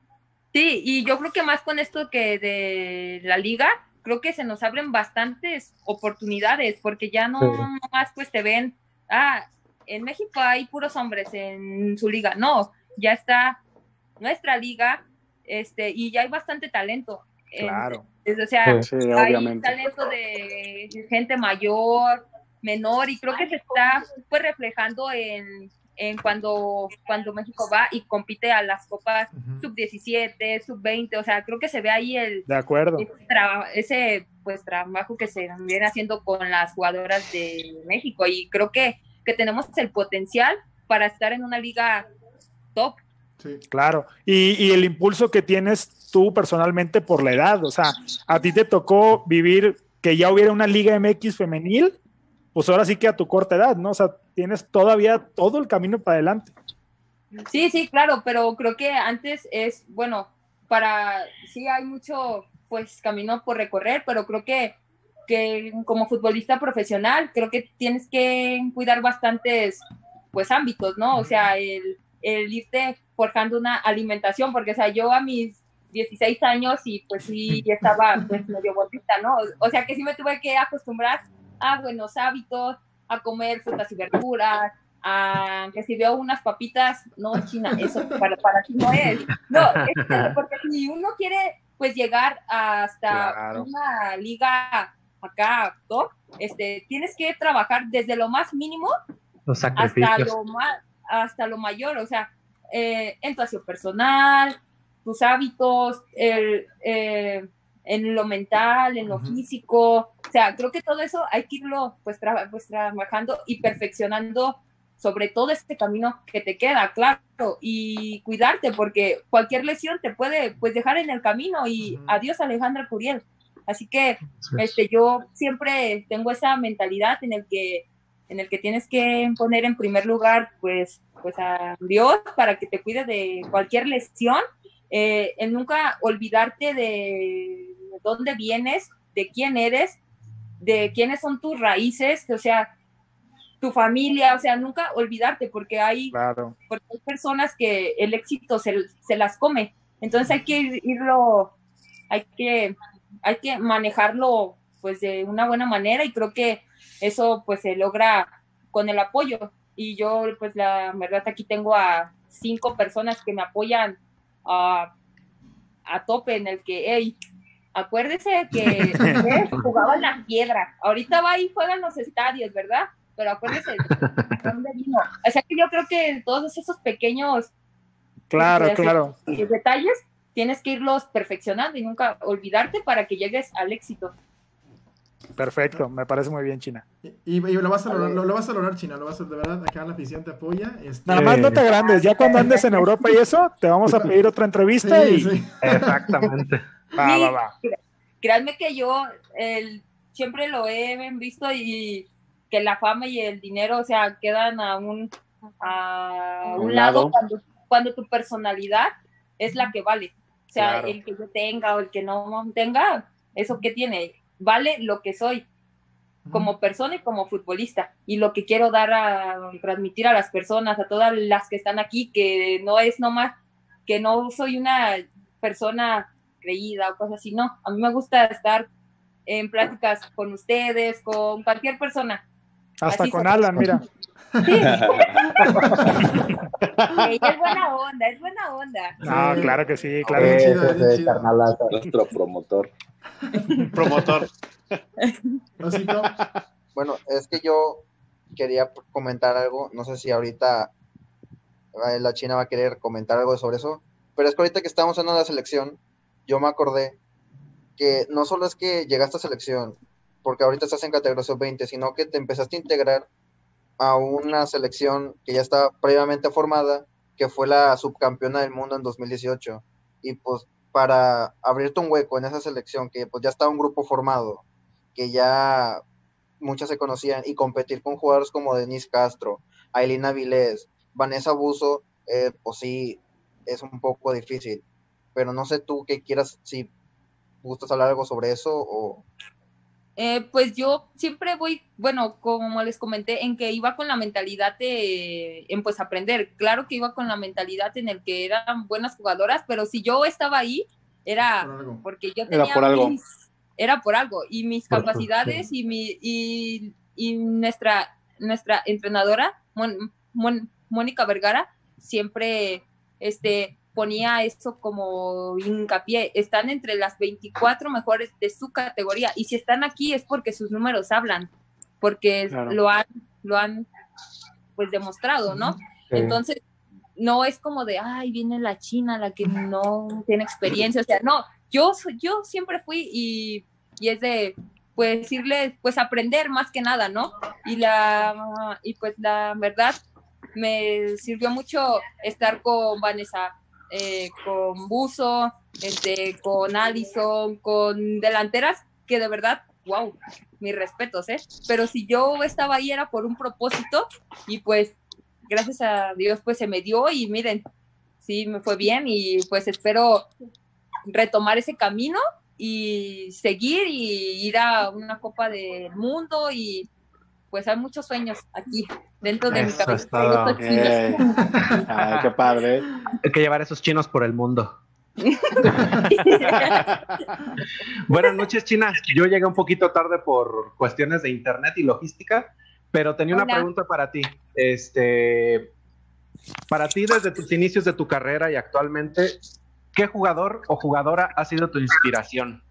Speaker 3: Sí, y yo creo que más con esto que de la liga, creo que se nos abren bastantes oportunidades, porque ya no sí. más pues te ven, ah, en México hay puros hombres en su liga, no, ya está nuestra liga, este, y ya hay bastante talento.
Speaker 4: Claro.
Speaker 3: En, o sea,
Speaker 2: sí,
Speaker 3: hay
Speaker 2: obviamente.
Speaker 3: talento de gente mayor, menor, y creo que se está pues reflejando en, en cuando, cuando México va y compite a las copas uh-huh. sub diecisiete, sub veinte, o sea, creo que se ve ahí el
Speaker 4: de acuerdo.
Speaker 3: Ese, tra- ese pues trabajo que se viene haciendo con las jugadoras de México, y creo que, que tenemos el potencial para estar en una liga top.
Speaker 4: Sí. Claro, y, y el impulso que tienes tú personalmente por la edad, o sea, a ti te tocó vivir que ya hubiera una Liga M X femenil, pues ahora sí que a tu corta edad, ¿no? O sea, tienes todavía todo el camino para adelante.
Speaker 3: Sí, sí, claro, pero creo que antes es, bueno, para, sí hay mucho, pues, camino por recorrer, pero creo que, que como futbolista profesional, creo que tienes que cuidar bastantes, pues, ámbitos, ¿no? O sea, el, el irte forjando una alimentación, porque, o sea, yo a mis dieciséis años y, pues, sí, estaba, pues, medio gordita, ¿no? O sea, que sí me tuve que acostumbrar a buenos hábitos, a comer frutas y verduras, a que si veo unas papitas, no, China, eso para, para ti no es. No, es porque si uno quiere, pues, llegar hasta claro. una liga acá top, este, tienes que trabajar desde lo más mínimo hasta lo, más, hasta lo mayor, o sea, eh, en tu aseo personal, tus hábitos, el... Eh, en lo mental, en lo uh-huh. físico, o sea, creo que todo eso hay que irlo pues, tra- pues trabajando y perfeccionando sobre todo este camino que te queda, claro, y cuidarte, porque cualquier lesión te puede pues dejar en el camino y uh-huh. adiós Alejandra Curiel. Así que sí. este, yo siempre tengo esa mentalidad en el que en el que tienes que poner en primer lugar pues, pues a Dios para que te cuide de cualquier lesión, eh, en nunca olvidarte de dónde vienes, de quién eres, de quiénes son tus raíces, o sea, tu familia, o sea, nunca olvidarte, porque hay,
Speaker 4: claro.
Speaker 3: porque hay personas que el éxito se, se las come, entonces hay que irlo, hay que, hay que manejarlo pues de una buena manera, y creo que eso pues se logra con el apoyo, y yo pues la verdad aquí tengo a cinco personas que me apoyan a, a tope, en el que, hey, acuérdese que ustedes jugaban la piedra, ahorita va y juegan los estadios, ¿verdad? Pero acuérdese de dónde vino. O sea que yo creo que todos esos pequeños
Speaker 4: claro,
Speaker 3: pues,
Speaker 4: claro.
Speaker 3: detalles tienes que irlos perfeccionando y nunca olvidarte para que llegues al éxito.
Speaker 4: Perfecto, me parece muy bien, China.
Speaker 1: Y, y, y lo, vas a lograr, lo, lo vas a lograr, China, lo vas a, de verdad, acá la afición te apoya. Este...
Speaker 4: Nada más no te agrandes, ya cuando andes en Europa y eso, te vamos a pedir otra entrevista
Speaker 1: sí,
Speaker 4: y...
Speaker 1: Sí.
Speaker 7: Exactamente.
Speaker 4: Va,
Speaker 3: sí,
Speaker 4: va, va.
Speaker 3: Créanme que yo el, siempre lo he visto, y que la fama y el dinero, o sea, quedan a un, a un, un lado, lado cuando, cuando tu personalidad es la que vale. O sea, claro. El que yo tenga o el que no tenga, ¿eso qué tiene? vale lo que soy como persona y como futbolista, y lo que quiero dar a transmitir a las personas, a todas las que están aquí, que no es nomás, que no soy una persona creída o cosas así, no, a mí me gusta estar en pláticas con ustedes, con cualquier persona.
Speaker 4: Hasta
Speaker 3: así
Speaker 4: con
Speaker 3: soy.
Speaker 4: Alan, mira.
Speaker 3: Sí. Ella es buena onda, es buena onda.
Speaker 4: No,
Speaker 1: Sí.
Speaker 4: claro que sí, claro
Speaker 1: Bien
Speaker 4: que sí.
Speaker 1: chido, bien
Speaker 6: Ese
Speaker 1: chido.
Speaker 6: carnalazo.
Speaker 5: Nuestro promotor.
Speaker 2: Promotor.
Speaker 1: Osito.
Speaker 6: Bueno, es que yo quería comentar algo, no sé si ahorita eh, la China va a querer comentar algo sobre eso, pero es que ahorita que estamos en la selección, yo me acordé que no solo es que llegaste a selección, porque ahorita estás en categoría sub veinte, sino que te empezaste a integrar a una selección que ya estaba previamente formada, que fue la subcampeona del mundo en dos mil dieciocho, y pues para abrirte un hueco en esa selección, que pues ya estaba un grupo formado, que ya muchas se conocían, y competir con jugadores como Denise Castro, Ailina Avilés, Vanessa Buso, eh, pues sí, es un poco difícil, pero no sé tú qué quieras, si gustas hablar algo sobre eso, o...
Speaker 3: Eh, pues yo siempre voy, bueno, como les comenté, en que iba con la mentalidad de, en pues aprender. Claro que iba con la mentalidad en el que eran buenas jugadoras, pero si yo estaba ahí, era
Speaker 1: Por algo.
Speaker 3: porque yo
Speaker 2: Era
Speaker 3: tenía
Speaker 2: por algo.
Speaker 3: mis, era por algo, y mis
Speaker 7: Por-
Speaker 3: capacidades y mi, y, y nuestra, nuestra entrenadora, Mon- Mon- Mónica Vergara, siempre, este, ponía eso como hincapié, están entre las veinticuatro mejores de su categoría, y si están aquí es porque sus números hablan, porque
Speaker 2: Claro.
Speaker 3: lo han, lo han pues demostrado, ¿no?
Speaker 7: Sí.
Speaker 3: Entonces, no es como de, ay, viene la China, la que no tiene experiencia, o sea, no, yo, yo siempre fui y, y es de, pues, irle, pues, aprender más que nada, ¿no? Y la, y pues, la verdad, me sirvió mucho estar con Vanessa, eh, con Buso, este, con Allison, con delanteras que de verdad, wow, mis respetos, ¿eh? Pero si yo estaba ahí era por un propósito y pues gracias a Dios pues se me dio y miren, sí me fue bien y pues espero retomar ese camino y seguir y ir a una Copa del Mundo y pues hay muchos sueños aquí dentro de mi
Speaker 7: Eso
Speaker 3: cabeza.
Speaker 7: es todo.
Speaker 2: Eh, ay, qué padre.
Speaker 7: Hay que llevar a esos chinos por el mundo. Buenas noches, China. Yo llegué un poquito tarde por cuestiones de internet y logística, pero tenía una
Speaker 3: Hola.
Speaker 7: pregunta para ti. Este, para ti, desde tus inicios de tu carrera y actualmente, ¿qué jugador o jugadora ha sido tu inspiración?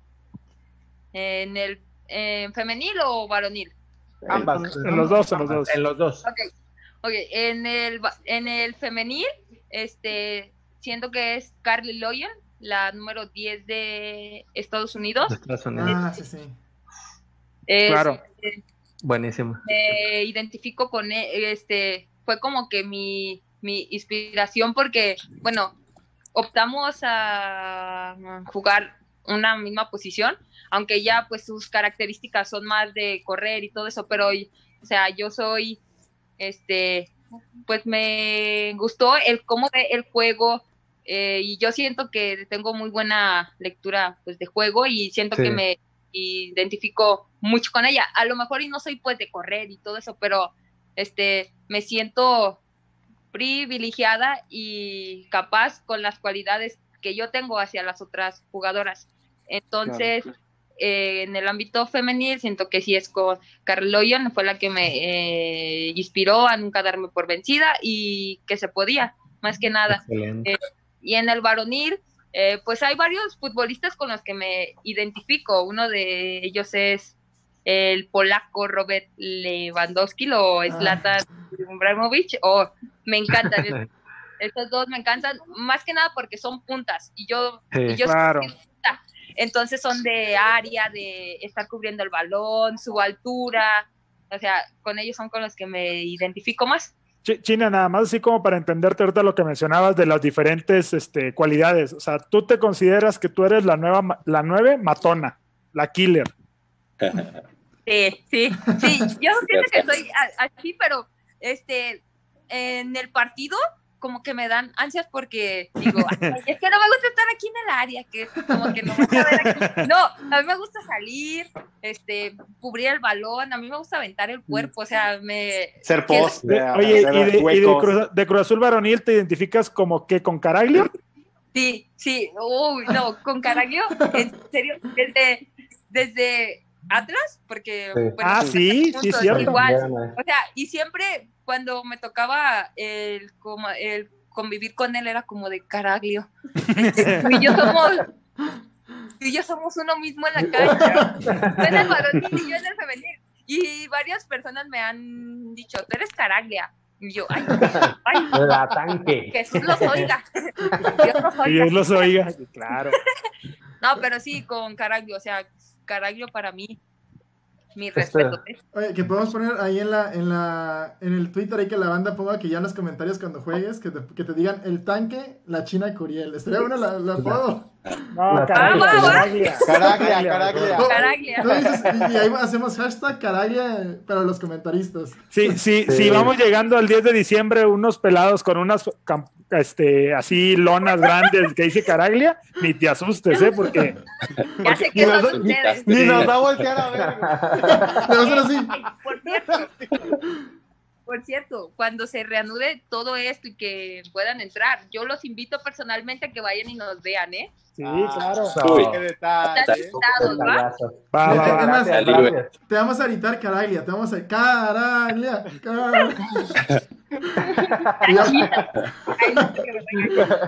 Speaker 3: ¿En el en femenil o varonil?
Speaker 7: Ambas.
Speaker 4: En los dos, en los dos.
Speaker 7: En los dos.
Speaker 3: Ok, ok, en el, va- en el femenil, este, siento que es Carly Lloyd, la número diez de Estados Unidos.
Speaker 7: De Estados Unidos.
Speaker 1: Ah, sí, sí.
Speaker 3: Es-
Speaker 4: Claro.
Speaker 3: eh,
Speaker 7: Buenísimo.
Speaker 3: me identifico con e- este, fue como que mi, mi inspiración porque, bueno, optamos a jugar una misma posición, aunque ya pues sus características son más de correr y todo eso, pero, o sea, yo soy, este, pues me gustó el cómo ve el juego, eh, y yo siento que tengo muy buena lectura pues de juego y siento
Speaker 7: Sí.
Speaker 3: que me identifico mucho con ella. A lo mejor y no soy pues de correr y todo eso, pero este me siento privilegiada y capaz con las cualidades que yo tengo hacia las otras jugadoras. Entonces,
Speaker 2: Claro.
Speaker 3: eh, en el ámbito femenil, siento que sí es con Carly Lloyd, fue la que me eh, inspiró a nunca darme por vencida y que se podía, más que nada.
Speaker 7: Excelente.
Speaker 3: Y en el varonil, eh, pues hay varios futbolistas con los que me identifico. Uno de ellos es el polaco Robert Lewandowski o Zlatan Ibrahimovic. Oh, me encantan. Estos dos me encantan, más que nada porque son puntas. Y yo,
Speaker 7: Sí,
Speaker 3: y yo
Speaker 4: claro.
Speaker 3: soy punta. Entonces son de área, de estar cubriendo el balón, su altura. O sea, con ellos son con los que me identifico más.
Speaker 4: Ch- China, nada más así como para entenderte ahorita lo que mencionabas de las diferentes este, cualidades. O sea, tú te consideras que tú eres la nueva, ma- la nueve matona, la killer.
Speaker 3: Sí, sí, sí. Yo siento que soy a- así, pero este, en el partido como que me dan ansias porque digo, ay, es que no me gusta estar aquí en el área, que como que no me gusta ver aquí. No, a mí me gusta salir, este, cubrir el balón, a mí me gusta aventar el cuerpo, o sea, me...
Speaker 2: Ser post.
Speaker 4: De,
Speaker 2: de-
Speaker 4: oye,
Speaker 2: de-
Speaker 4: ¿y, de, y de,
Speaker 2: huecos.
Speaker 4: Cruz, de Cruz Azul varonil te identificas como que con Caraglio?
Speaker 3: Sí, sí, uy, no, con Caraglio, en serio, desde, desde Atlas, porque...
Speaker 7: Sí.
Speaker 3: bueno,
Speaker 4: Ah, sí,
Speaker 3: juntos,
Speaker 4: sí, cierto.
Speaker 3: igual,
Speaker 7: También, eh.
Speaker 3: o sea, y siempre cuando me tocaba el, como, el convivir con él era como de Caraglio. Este, tú y yo somos, tú y yo somos uno mismo en la cancha. Tú en el varonil y yo en el femenil. Y varias personas me han dicho, tú eres Caraglia. Y yo, ay, ay,
Speaker 7: La tanque.
Speaker 3: Jesús los oiga. Dios los
Speaker 4: Y
Speaker 3: oiga.
Speaker 4: Dios los oiga. Claro.
Speaker 3: No, pero sí, con Caraglio, o sea, Caraglio para mí, mi
Speaker 7: Este-
Speaker 3: respeto. ¿eh?
Speaker 1: Oye, que podemos poner ahí en la, en la, en el Twitter ahí que la banda ponga que ya en los comentarios cuando juegues, que te, que te digan el tanque, la China Curiel. Estaría bueno la, la apodo.
Speaker 4: No,
Speaker 7: La
Speaker 4: Caraglio.
Speaker 3: tanque.
Speaker 4: Caraglia.
Speaker 2: Caraglia, Caraglia.
Speaker 1: Tú-
Speaker 3: Caraglia.
Speaker 1: tú dices, y, y ahí hacemos hashtag Caraglia para los comentaristas.
Speaker 4: Sí, sí,
Speaker 7: Sí.
Speaker 4: sí, vamos llegando al diez de diciembre, unos pelados con unas cam- este, así lonas grandes que dice Caraglia, ni te asustes, ¿eh? Porque
Speaker 3: Ya sé
Speaker 2: Ni
Speaker 3: que
Speaker 2: nos,
Speaker 3: son ustedes.
Speaker 2: ni nos va a voltear a ver.
Speaker 1: Le vamos a hacer así.
Speaker 3: Ay, por cierto, por cierto, cuando se reanude todo esto y que puedan entrar, yo los invito personalmente a que vayan y nos vean, ¿eh?
Speaker 4: sí,
Speaker 2: Ah,
Speaker 4: claro.
Speaker 2: Uy,
Speaker 7: No.
Speaker 2: qué
Speaker 3: Están
Speaker 2: detalle.
Speaker 3: invitados, ¿va?
Speaker 7: Detallazo.
Speaker 4: Va, va, va.
Speaker 1: Es más,
Speaker 7: Gracias,
Speaker 5: Dale, güey.
Speaker 7: gracias.
Speaker 1: te vamos a gritar Caraglia, te vamos a... Caraglia, Caraglia. Y ya-
Speaker 3: Ay, no sé qué me regañen.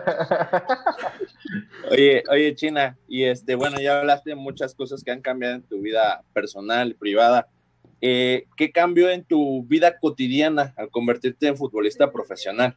Speaker 5: Oye, oye, China, y este, bueno, ya hablaste de muchas cosas que han cambiado en tu vida personal, privada. Eh, ¿qué cambió en tu vida cotidiana al convertirte en futbolista profesional?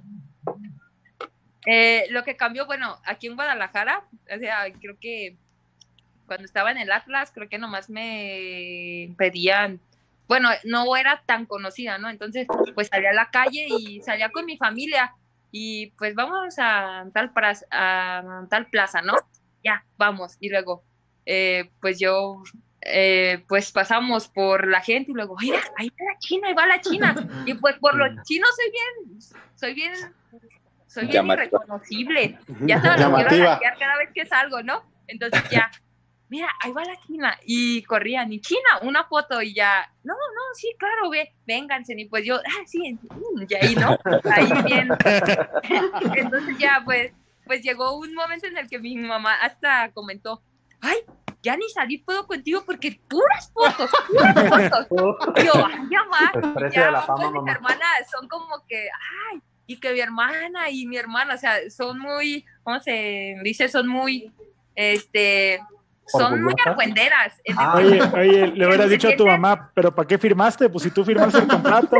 Speaker 3: Eh, lo que cambió, bueno, aquí en Guadalajara, o sea, creo que cuando estaba en el Atlas, creo que nomás me pedían, bueno, no era tan conocida, ¿no? Entonces, pues salía a la calle y salía con mi familia y pues vamos a tal, pra- a tal plaza, ¿no? Ya, vamos. Y luego, eh, pues yo, eh, pues pasamos por la gente y luego, mira, ahí va la China, ahí va la China. Y pues por los chinos soy bien, soy bien, soy bien
Speaker 5: Llamativa.
Speaker 3: irreconocible. Ya sabes, lo quiero
Speaker 2: Llamativa.
Speaker 3: laquear cada vez que salgo, ¿no? Entonces ya, mira, ahí va la China. Y corrían, y China, una foto, y ya, no, no, sí, claro, ve, vénganse. Y pues yo, ah, sí, mm, y ahí, ¿no? Ahí bien. Entonces ya, pues, pues llegó un momento en el que mi mamá hasta comentó, ay, ya ni salir puedo contigo porque puras fotos, puras fotos. Y yo, ay, ya va.
Speaker 7: El
Speaker 3: Y
Speaker 7: precio
Speaker 3: ya,
Speaker 7: de la fama,
Speaker 3: pues, mis
Speaker 7: mamá.
Speaker 3: hermanas son como que, ay, y que mi hermana y mi hermana, o sea, son muy, ¿cómo se dice? Son muy, este, son muy
Speaker 7: ¿Orgullosas?
Speaker 3: argüenderas. En
Speaker 7: Ah.
Speaker 3: el-
Speaker 4: Oye, oye, le hubieras dicho a tu mamá, pero ¿para qué firmaste? Pues si tú firmaste el contrato.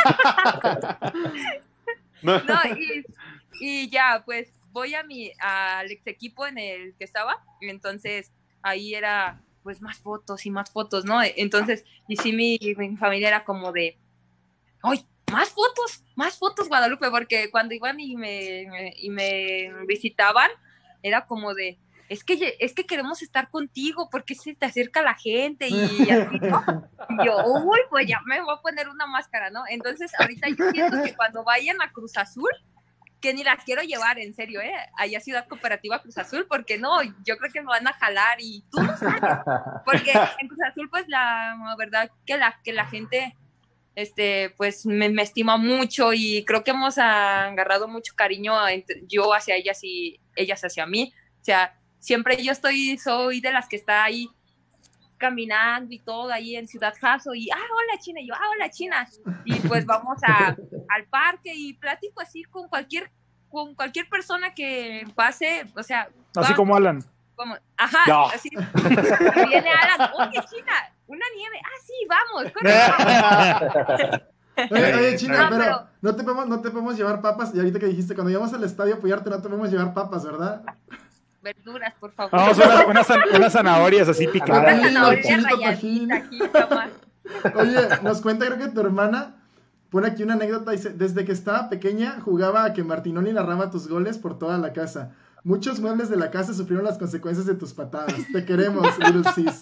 Speaker 3: No, y, y ya, pues voy a mi, al ex equipo en el que estaba, y entonces ahí era, pues, más fotos y más fotos, ¿no? Entonces, y sí, mi, mi familia era como de, ¡ay, más fotos! Más fotos, Guadalupe, porque cuando iban y me, me- y me visitaban, era como de, es que, ye- es que queremos estar contigo, porque se te acerca la gente y así, ¿no? Y yo, uy, pues ya me voy a poner una máscara, ¿no? Entonces, ahorita yo siento que cuando vayan a Cruz Azul, que ni las quiero llevar, en serio, ¿eh? Allá Ciudad Cooperativa Cruz Azul, porque no, yo creo que me van a jalar y tú no sabes. Porque en Cruz Azul, pues, la verdad que la, que la gente, este, pues, me, me estima mucho y creo que hemos agarrado mucho cariño entre- yo hacia ellas y ellas hacia mí. O sea, siempre yo estoy, soy de las que está ahí caminando y todo ahí en Ciudad Jasso y, ah, hola China, y yo, ah, hola China, y pues vamos a, al parque y platico así con cualquier, con cualquier persona que pase, o sea,
Speaker 4: Así
Speaker 3: va-
Speaker 4: como Alan.
Speaker 3: como, ajá,
Speaker 2: No.
Speaker 3: así, y viene Alan, oye China, una nieve, ah, sí, vamos, corre.
Speaker 1: Oye, oye, China,
Speaker 3: No,
Speaker 1: pero
Speaker 3: pero-
Speaker 1: no te podemos, no te podemos llevar papas. Y ahorita que dijiste, cuando íbamos al estadio a apoyarte, no te podemos llevar papas, ¿verdad?
Speaker 3: Verduras, por favor.
Speaker 4: Vamos, unas, unas, zan- unas zanahorias así
Speaker 3: Una
Speaker 4: picadas.
Speaker 1: Tajín,
Speaker 3: zanahoria
Speaker 1: chilito,
Speaker 3: rayadita
Speaker 1: tajín.
Speaker 3: aquí, toma.
Speaker 1: Oye, nos cuenta, creo que tu hermana pone aquí una anécdota. Dice: desde que estaba pequeña jugaba a que Martinoli narraba tus goles por toda la casa. Muchos muebles de la casa sufrieron las consecuencias de tus patadas. Te queremos, Little Sis.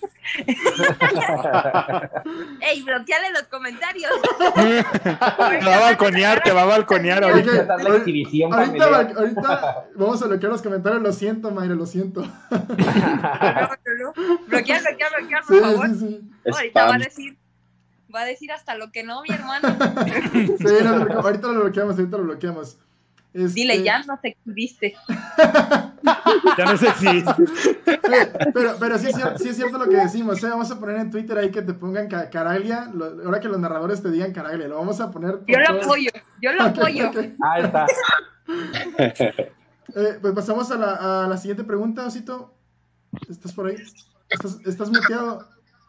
Speaker 3: Ey, bloqueale los comentarios.
Speaker 4: Te va a balconear, te va a balconear
Speaker 1: Oye,
Speaker 4: ahorita.
Speaker 1: oye, ahorita, ahorita, ahorita vamos a bloquear los comentarios. Lo siento, Mayre, lo siento.
Speaker 3: Bloquear, bloquear, bloquear, por
Speaker 1: Sí,
Speaker 3: favor.
Speaker 1: sí, sí.
Speaker 3: Ahorita va a decir, va a decir hasta lo que no, mi hermano.
Speaker 1: Sí, no, no, ahorita lo bloqueamos, ahorita lo bloqueamos. Este...
Speaker 3: Dile, ya no te exhibiste.
Speaker 4: Ya no sé si.
Speaker 1: Pero, pero sí, es cierto, sí es cierto lo que decimos, ¿eh? Vamos a poner en Twitter ahí que te pongan ca Caraglia, lo, ahora que los narradores te digan Caraglia, lo vamos a poner.
Speaker 3: Yo lo
Speaker 1: todo.
Speaker 3: apoyo, yo lo
Speaker 1: Okay,
Speaker 3: apoyo.
Speaker 1: okay.
Speaker 7: Ahí está.
Speaker 1: Eh, pues pasamos a la, a la siguiente pregunta, Osito. ¿Estás por ahí? ¿Estás, estás muteado?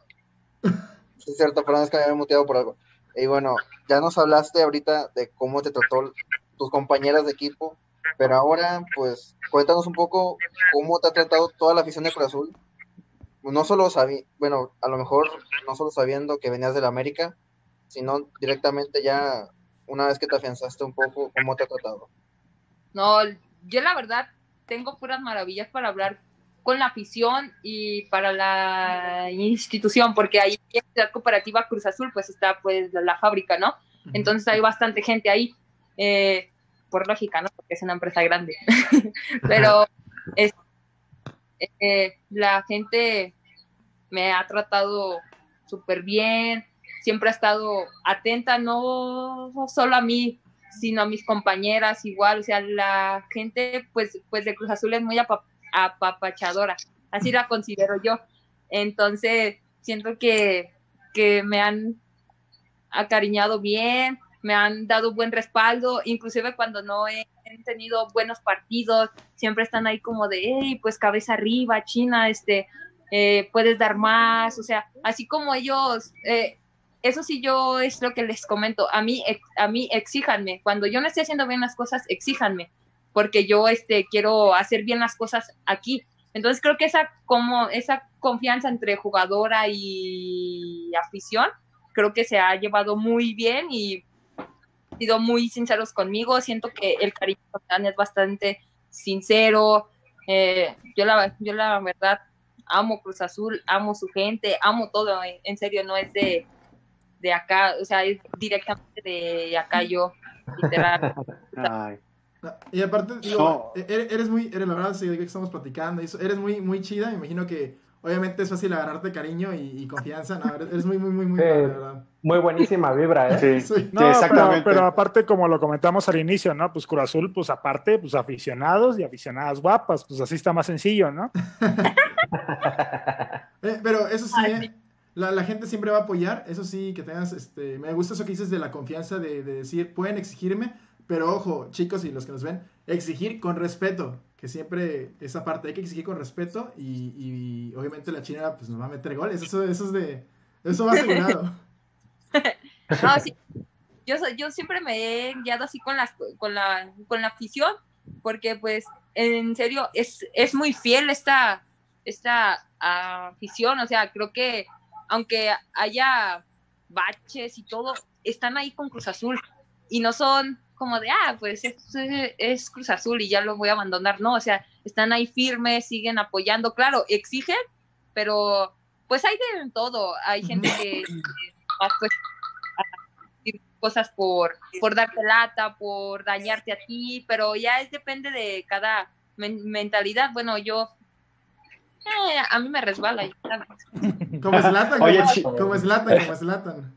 Speaker 6: Sí, es cierto, perdón, es que me había muteado por algo. Y bueno, ya nos hablaste ahorita de cómo te trató tus compañeras de equipo, pero ahora, pues, cuéntanos un poco cómo te ha tratado toda la afición de Cruz Azul. No solo sabi bueno, a lo mejor no solo sabiendo que venías del América, sino directamente ya, una vez que te afianzaste un poco, cómo te ha tratado.
Speaker 3: No, yo la verdad tengo puras maravillas para hablar con la afición y para la institución, porque ahí en la Ciudad Cooperativa Cruz Azul, pues está pues la, la fábrica, ¿no? Entonces hay bastante gente ahí, eh, por lógica, ¿no? Porque es una empresa grande. Pero es, eh, la gente me ha tratado súper bien, siempre ha estado atenta, no solo a mí, sino a mis compañeras igual, o sea, la gente pues, pues de Cruz Azul es muy apapachada, apapachadora, así la considero yo. Entonces, siento que, que me han acariñado bien, me han dado buen respaldo, inclusive cuando no he tenido buenos partidos, siempre están ahí como de, hey, pues cabeza arriba, China, este, eh, puedes dar más, o sea, así como ellos, eh, eso sí yo es lo que les comento, a mí, ex, a mí exíjanme, cuando yo no esté haciendo bien las cosas, exíjanme, porque yo este, quiero hacer bien las cosas aquí. Entonces creo que esa, como, esa confianza entre jugadora y afición, creo que se ha llevado muy bien y han sido muy sinceros conmigo. Siento que el cariño es bastante sincero. Eh, yo, la, yo la verdad amo Cruz Azul, amo su gente, amo todo. En serio, no es de, de acá, o sea, es directamente de acá yo, literal.
Speaker 2: Ay.
Speaker 1: Y aparte, digo, no. eres muy, eres la verdad, sí, que estamos platicando, eres muy, muy chida, me imagino que obviamente es fácil agarrarte cariño y, y confianza, no, eres muy, muy, muy, muy,
Speaker 7: sí,
Speaker 1: buena, la verdad.
Speaker 7: Muy buenísima vibra, ¿eh?
Speaker 1: Sí, sí.
Speaker 4: No, sí, exactamente. Pero, pero aparte, como lo comentamos al inicio, ¿no? Pues Cruz Azul, pues aparte, pues aficionados y aficionadas guapas, pues así está más sencillo, ¿no?
Speaker 1: eh, pero eso sí, eh, la, la gente siempre va a apoyar, eso sí, que tengas, este, me gusta eso que dices de la confianza, de, de decir, pueden exigirme, pero ojo, chicos y los que nos ven, exigir con respeto, que siempre esa parte hay que exigir con respeto y, y obviamente la China pues nos va a meter goles, eso, eso es de, eso va asegurado.
Speaker 3: No, sí, yo, yo siempre me he guiado así con, las, con, la, con la afición, porque pues en serio es, es muy fiel esta, esta afición, o sea, creo que aunque haya baches y todo, están ahí con Cruz Azul y no son como de, ah, pues es, es Cruz Azul y ya lo voy a abandonar, no, o sea, están ahí firmes, siguen apoyando, claro, exigen, pero pues hay de todo, hay gente que, que pues, cosas por, por darte lata, por dañarte a ti, pero ya es depende de cada men mentalidad, bueno, yo, eh, a mí me resbala.
Speaker 1: Como Zlatan, como, como Zlatan, como Zlatan.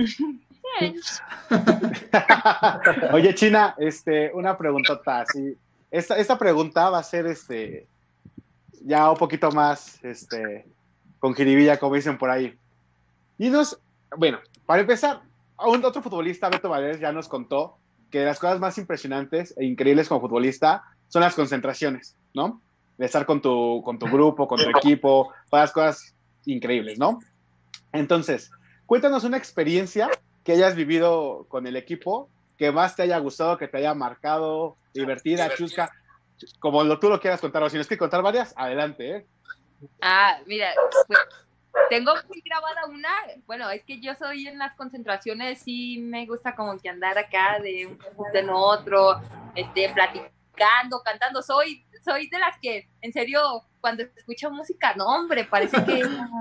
Speaker 2: Oye, China, este, una preguntota así. Esta, esta pregunta va a ser este ya un poquito más este con jiribilla, como dicen por ahí. Y nos, bueno, para empezar, un otro futbolista, Beto Valdés, ya nos contó que de las cosas más impresionantes e increíbles como futbolista son las concentraciones, ¿no? De estar con tu, con tu grupo, con tu equipo, todas las cosas increíbles, ¿no? Entonces, cuéntanos una experiencia que hayas vivido con el equipo, que más te haya gustado, que te haya marcado, divertida, chusca, como lo, tú lo quieras contar, o si no es que contar varias, adelante, ¿eh?
Speaker 3: Ah, mira, pues, tengo muy grabada una, bueno, es que yo soy en las concentraciones, sí me gusta como que andar acá de un punto en otro, este, platicando, cantando, soy, soy de las que, en serio, cuando escucho música, no, hombre, parece que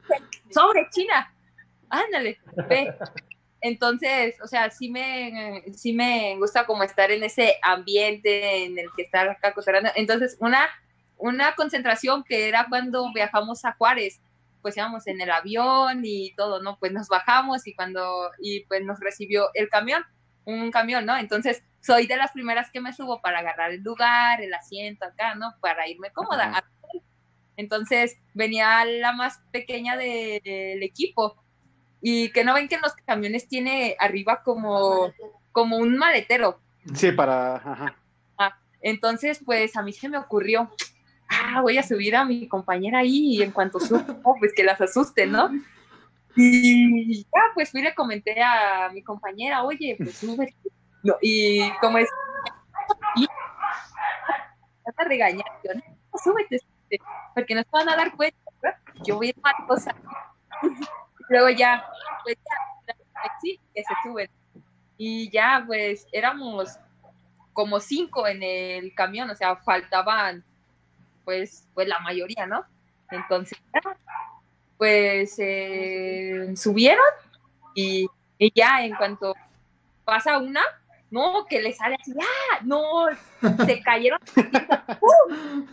Speaker 3: sobre China, ándale, ve. Entonces, o sea, sí me, sí me gusta como estar en ese ambiente en el que estar acá cotorreando. Entonces, una, una concentración que era cuando viajamos a Juárez, pues íbamos en el avión y todo, ¿no? Pues nos bajamos y cuando, y pues nos recibió el camión, un camión, ¿no? Entonces, soy de las primeras que me subo para agarrar el lugar, el asiento acá, ¿no? Para irme cómoda. Entonces, venía la más pequeña de, del equipo. Y que no ven que en los camiones tiene arriba como, como un maletero.
Speaker 2: Sí, para... Ajá.
Speaker 3: Ah, entonces, pues a mí se me ocurrió, ah, voy a subir a mi compañera ahí y en cuanto subo, oh, pues que las asusten, ¿no? Y ya, pues fui y le comenté a mi compañera, oye, pues sube. No, y como es... Y a regañar, yo, no, súbete, súbete, porque no se van a dar cuenta, ¿verdad? Yo voy a ir mal cosa. Luego ya, pues ya, sí, que se suben. Y ya, pues, éramos como cinco en el camión, o sea, faltaban, pues, pues la mayoría, ¿no? Entonces, pues, eh, subieron y, y ya, en cuanto pasa una, no, que le sale así, ¡ah! No, se cayeron, ¡pum!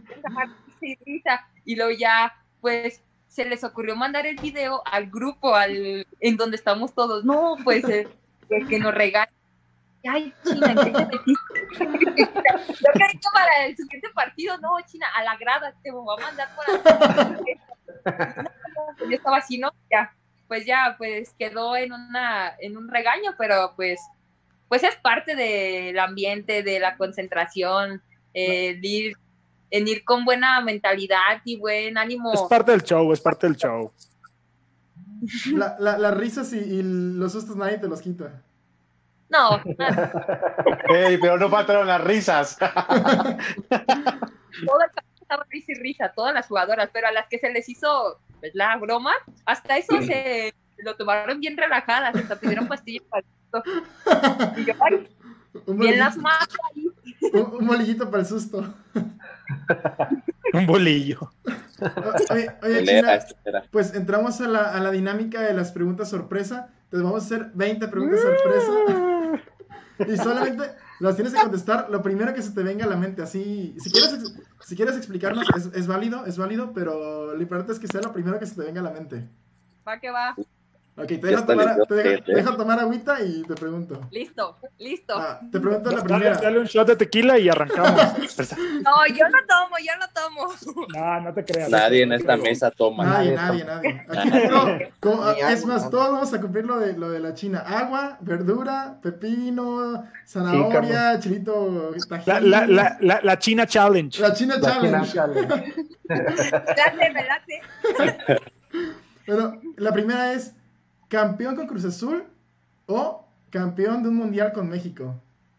Speaker 3: Y luego ya, pues, se les ocurrió mandar el video al grupo, al en donde estamos todos. No, pues, eh, que, que nos regañen. Ay, China, ¿en qué te metiste? Yo creí que para el siguiente partido, no, China, a la grada te voy a mandar por no, yo estaba así, ¿no? Ya, pues ya, pues quedó en una, en un regaño, pero pues, pues es parte del ambiente, de la concentración, eh, de ir en ir con buena mentalidad y buen ánimo.
Speaker 4: Es parte del show, es parte del show.
Speaker 1: La, la, las risas y, y los sustos nadie te los quita.
Speaker 3: No.
Speaker 2: Ey, pero no faltaron las risas.
Speaker 3: Todo el campo estaba risa y risa, todas las jugadoras, pero a las que se les hizo pues, la broma, hasta eso se lo tomaron bien relajadas, hasta pidieron pastillas para el y yo, ay,
Speaker 1: Un
Speaker 3: bien las
Speaker 1: bolillito,
Speaker 3: mato ahí.
Speaker 1: un, un bolillito para el susto.
Speaker 4: Un bolillo.
Speaker 1: Oye, oye,
Speaker 5: Espera,
Speaker 1: China,
Speaker 5: espera.
Speaker 1: pues entramos a la, a la dinámica de las preguntas sorpresa. Entonces vamos a hacer veinte preguntas sorpresa. Y solamente las tienes que contestar lo primero que se te venga a la mente. Así, si quieres, ex- si quieres explicarnos, es, es válido, es válido, pero lo importante es que sea lo primero que se te venga a la mente.
Speaker 3: Va que va.
Speaker 1: Ok, te
Speaker 5: Ya
Speaker 1: dejo
Speaker 5: está
Speaker 1: tomar,
Speaker 5: listo,
Speaker 1: te dejo,
Speaker 5: gente.
Speaker 1: te dejo tomar agüita y te pregunto.
Speaker 3: Listo, listo.
Speaker 1: Ah, te pregunto la
Speaker 4: Dale,
Speaker 1: primera.
Speaker 4: dale un shot de tequila y arrancamos.
Speaker 3: No, yo no tomo, yo no tomo.
Speaker 4: No, no te creas.
Speaker 5: Nadie en
Speaker 4: No te
Speaker 5: esta
Speaker 4: creo.
Speaker 5: mesa toma.
Speaker 1: Nadie,
Speaker 6: Nadie
Speaker 1: nadie, nadie. Aquí puro- como-
Speaker 6: Ni
Speaker 1: es
Speaker 6: agua,
Speaker 1: más,
Speaker 6: ¿no?
Speaker 1: todos vamos a cumplir lo de, lo de la China. Agua, verdura, pepino, zanahoria, chilito,
Speaker 4: La,
Speaker 1: tajín.
Speaker 4: la, la, la, la China Challenge.
Speaker 1: La China
Speaker 7: La China
Speaker 1: Challenge.
Speaker 7: Challenge.
Speaker 3: Date, me late.
Speaker 1: Pero la primera es, ¿campeón con Cruz Azul o campeón de un mundial con México?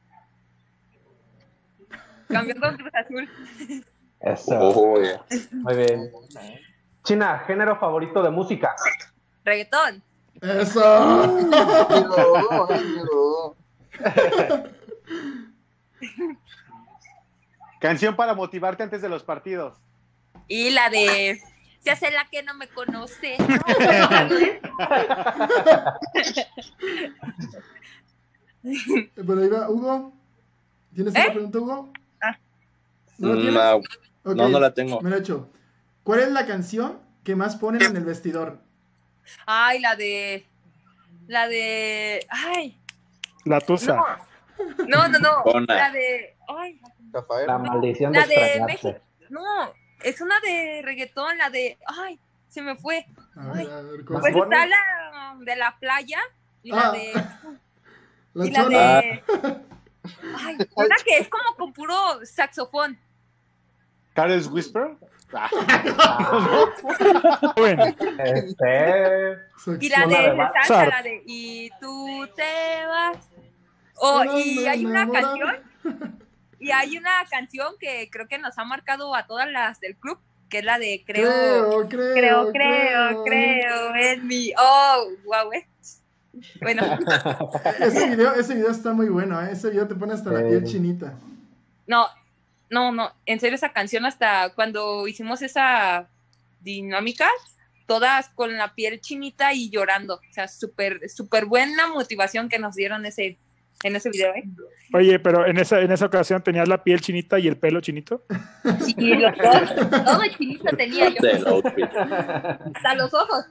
Speaker 3: Campeón con Cruz Azul.
Speaker 7: Eso.
Speaker 5: Oh, yeah.
Speaker 7: Muy bien. China, género favorito de música.
Speaker 3: Reggaetón.
Speaker 1: ¡Eso!
Speaker 6: Ayudó, ayudó.
Speaker 2: Canción para motivarte antes de los partidos.
Speaker 3: Y la de se hace la que no me conoce.
Speaker 1: Por ahí va, Hugo. ¿Tienes
Speaker 3: ¿Eh?
Speaker 1: una pregunta, Hugo?
Speaker 3: Ah.
Speaker 1: ¿No la tienes?
Speaker 5: No,
Speaker 1: Ok,
Speaker 5: no, no la tengo.
Speaker 1: Me lo he hecho. ¿Cuál es la canción que más ponen en el vestidor?
Speaker 3: Ay, la de la de ay,
Speaker 4: La tusa.
Speaker 3: no, no, no,
Speaker 5: Ona.
Speaker 3: la de ay,
Speaker 6: Rafael.
Speaker 7: La maldición de
Speaker 3: la de
Speaker 7: extrañarte.
Speaker 3: México. No, es una de reggaetón, la de ay, se me fue.
Speaker 1: A ver, a ver, ¿cuál
Speaker 3: Pues
Speaker 1: es?
Speaker 3: está la de la playa y la
Speaker 1: Ah.
Speaker 3: de
Speaker 1: La
Speaker 3: y la
Speaker 1: chona.
Speaker 3: de ay, una que es como con puro saxofón.
Speaker 2: Carel's Whisper. Ah,
Speaker 4: Bueno,
Speaker 7: Este.
Speaker 3: Y la
Speaker 7: Una
Speaker 3: de
Speaker 7: de
Speaker 3: se
Speaker 7: Mozart.
Speaker 3: salsa, la de y tú te vas. Oh, y hay una canción y hay una canción que creo que nos ha marcado a todas las del club, que es la de creo
Speaker 1: Creo, creo,
Speaker 3: creo, creo, creo en mí. Oh, wow, eh. Bueno,
Speaker 1: Ese video, ese video está muy bueno, ¿eh? Ese video te pone hasta la piel chinita.
Speaker 3: no, no, no, en serio esa canción hasta cuando hicimos esa dinámica, todas con la piel chinita y llorando. O sea, súper, súper buena motivación que nos dieron ese, en ese video, ¿eh?
Speaker 4: Oye, pero en esa, en esa ocasión tenías la piel chinita y el pelo chinito.
Speaker 3: Sí, los dos, todo chinito tenía yo. Hasta los ojos.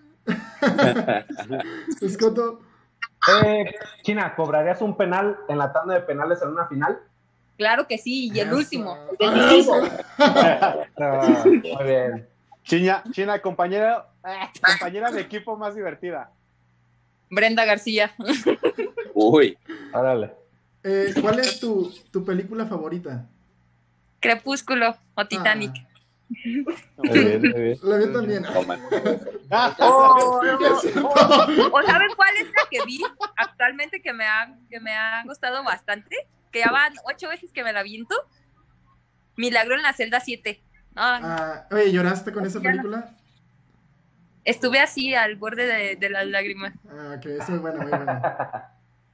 Speaker 1: Escoto.
Speaker 7: Eh, China, ¿cobrarías un penal en la tanda de penales en una final?
Speaker 3: Claro que sí, y el
Speaker 1: Eso.
Speaker 3: último, el decisivo.
Speaker 7: Ah, muy bien.
Speaker 2: China, China, compañera, eh, compañera de equipo más divertida.
Speaker 3: Brenda García.
Speaker 5: Uy.
Speaker 7: Órale.
Speaker 1: Eh, ¿Cuál es tu, tu película favorita?
Speaker 3: Crepúsculo o Titanic.
Speaker 7: Muy bien, muy bien.
Speaker 1: La vi también.
Speaker 5: No, man.
Speaker 3: O, o- o- o ¿saben cuál es la que vi actualmente que me ha, que me ha gustado bastante? Que ya van ocho veces que me la viento. Milagro en la celda siete. Ay,
Speaker 1: Ah, oye, ¿lloraste con esa película?
Speaker 3: estuve así al borde de, de las lágrimas.
Speaker 1: Ah, ok, es muy buena, muy buena.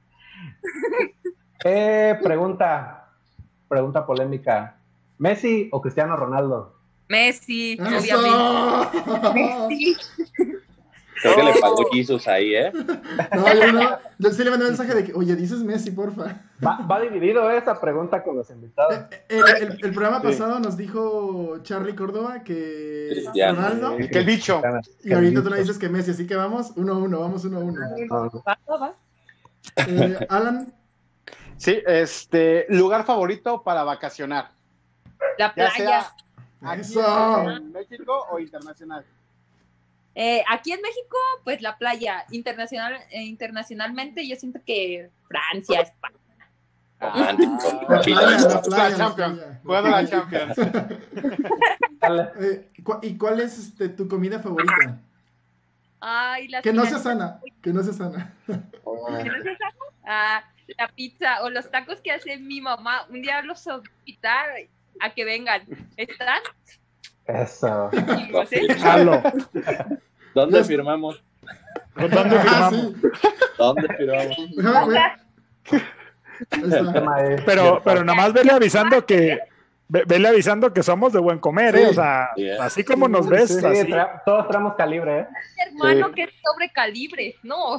Speaker 7: Eh, pregunta, pregunta polémica. ¿Messi o Cristiano Ronaldo?
Speaker 3: Messi,
Speaker 1: ¡Eso!
Speaker 3: obviamente. Messi.
Speaker 5: Creo que le pagó Jesus ahí, ¿eh?
Speaker 1: No, yo no. Yo sí le mandé un mensaje de que, oye, dices Messi, porfa.
Speaker 7: Va, va dividido esa pregunta con los invitados.
Speaker 1: El, el- el programa pasado nos dijo Charlie Córdoba que
Speaker 5: Cristiano.
Speaker 1: Ronaldo,
Speaker 2: Que el bicho.
Speaker 1: y ahorita tú le dices que Messi, así que vamos uno a uno, vamos uno a uno.
Speaker 3: Va, va, va.
Speaker 1: Eh, Alan,
Speaker 2: Sí, este, lugar favorito para vacacionar.
Speaker 3: La
Speaker 2: Ya
Speaker 3: playa.
Speaker 2: sea aquí
Speaker 1: Eso.
Speaker 2: en México o internacional.
Speaker 3: Eh, aquí en México, pues la playa. Internacional, eh, internacionalmente, yo siento que Francia, España.
Speaker 5: Romántico.
Speaker 1: la playa, la
Speaker 2: La
Speaker 1: playa, la
Speaker 2: Champions.
Speaker 1: playa.
Speaker 2: Jugando la Champions.
Speaker 7: Dale.
Speaker 1: Eh, cu- ¿Y cuál es este, tu comida favorita?
Speaker 3: Ay, las
Speaker 1: Que no sea
Speaker 3: milanesas-
Speaker 1: sana, que no sea sana.
Speaker 3: ¿Que no sea sana? Ah, la pizza o los tacos que hace mi mamá. Un día los voy a invitar a que vengan. ¿Están?
Speaker 7: Eso.
Speaker 3: Y no sé.
Speaker 4: Jalo.
Speaker 5: ¿Dónde firmamos?
Speaker 4: ¿Con dónde
Speaker 1: Ah,
Speaker 4: firmamos?
Speaker 1: sí.
Speaker 5: ¿Dónde firmamos?
Speaker 1: Déjame ver. Ahí
Speaker 7: El
Speaker 1: está.
Speaker 7: tema es-
Speaker 4: Pero, pero nada más vele avisando que ve- vele avisando que somos de buen comer, ¿eh? O sea,
Speaker 5: Sí.
Speaker 4: así como nos ves,
Speaker 7: Sí,
Speaker 4: así.
Speaker 7: tra- todos traemos calibre, ¿eh?
Speaker 3: Hermano,
Speaker 2: Sí.
Speaker 3: que es sobre calibre. No.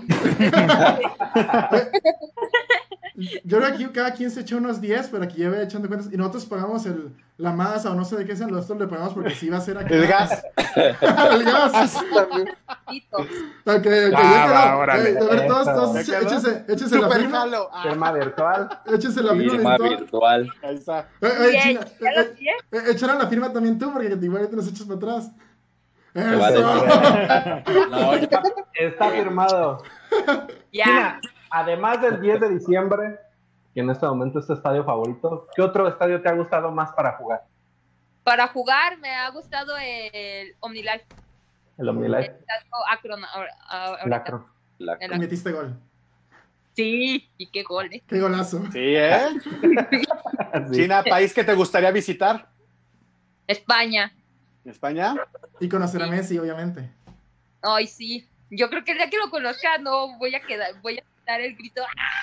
Speaker 1: Yo creo que cada quien se echa unos diez para que lleve echando cuentas. Y nosotros pagamos el, la masa o no sé de qué sean, nosotros le pagamos porque sí va a ser aquí.
Speaker 2: El gas.
Speaker 1: El gas.
Speaker 3: Listo.
Speaker 1: Ok, ok, ya
Speaker 4: Ah,
Speaker 1: quedó.
Speaker 4: va, órale.
Speaker 1: Eh, a ver, todos, todos,
Speaker 2: ¿Ya quedó?
Speaker 1: échese, échese la
Speaker 2: Super
Speaker 1: firma.
Speaker 2: jalo. Ah,
Speaker 7: Firma virtual.
Speaker 1: Échese la firma
Speaker 5: Firma
Speaker 1: virtual.
Speaker 5: virtual.
Speaker 2: ahí está.
Speaker 1: Eh, eh,
Speaker 3: Bien,
Speaker 1: China,
Speaker 3: ¿ya
Speaker 1: eh,
Speaker 3: lo
Speaker 1: eh,
Speaker 3: tienes?
Speaker 1: eh, échale la firma también tú porque igual te nos echas para atrás.
Speaker 5: vale.
Speaker 1: Eso.
Speaker 5: No,
Speaker 7: Está, está firmado.
Speaker 3: Ya.
Speaker 7: China, además del diez de diciembre, que en este momento es tu estadio favorito, ¿qué otro estadio te ha gustado más para jugar?
Speaker 3: Para jugar me ha gustado el OmniLife.
Speaker 7: El
Speaker 3: El
Speaker 7: OmniLife,
Speaker 3: estadio Akron. ahora- ahorita.
Speaker 7: el Akron.
Speaker 5: la-
Speaker 3: El Akron.
Speaker 1: Metiste gol.
Speaker 3: Sí, y qué gol, ¿eh?
Speaker 1: Qué golazo.
Speaker 2: Sí, ¿eh?
Speaker 7: Sí.
Speaker 2: China, país que te gustaría visitar.
Speaker 3: España.
Speaker 2: España.
Speaker 1: Y conocer a Messi, obviamente.
Speaker 3: Ay, sí. Yo creo que el día que lo conozca no voy a quedar, voy a dar el grito.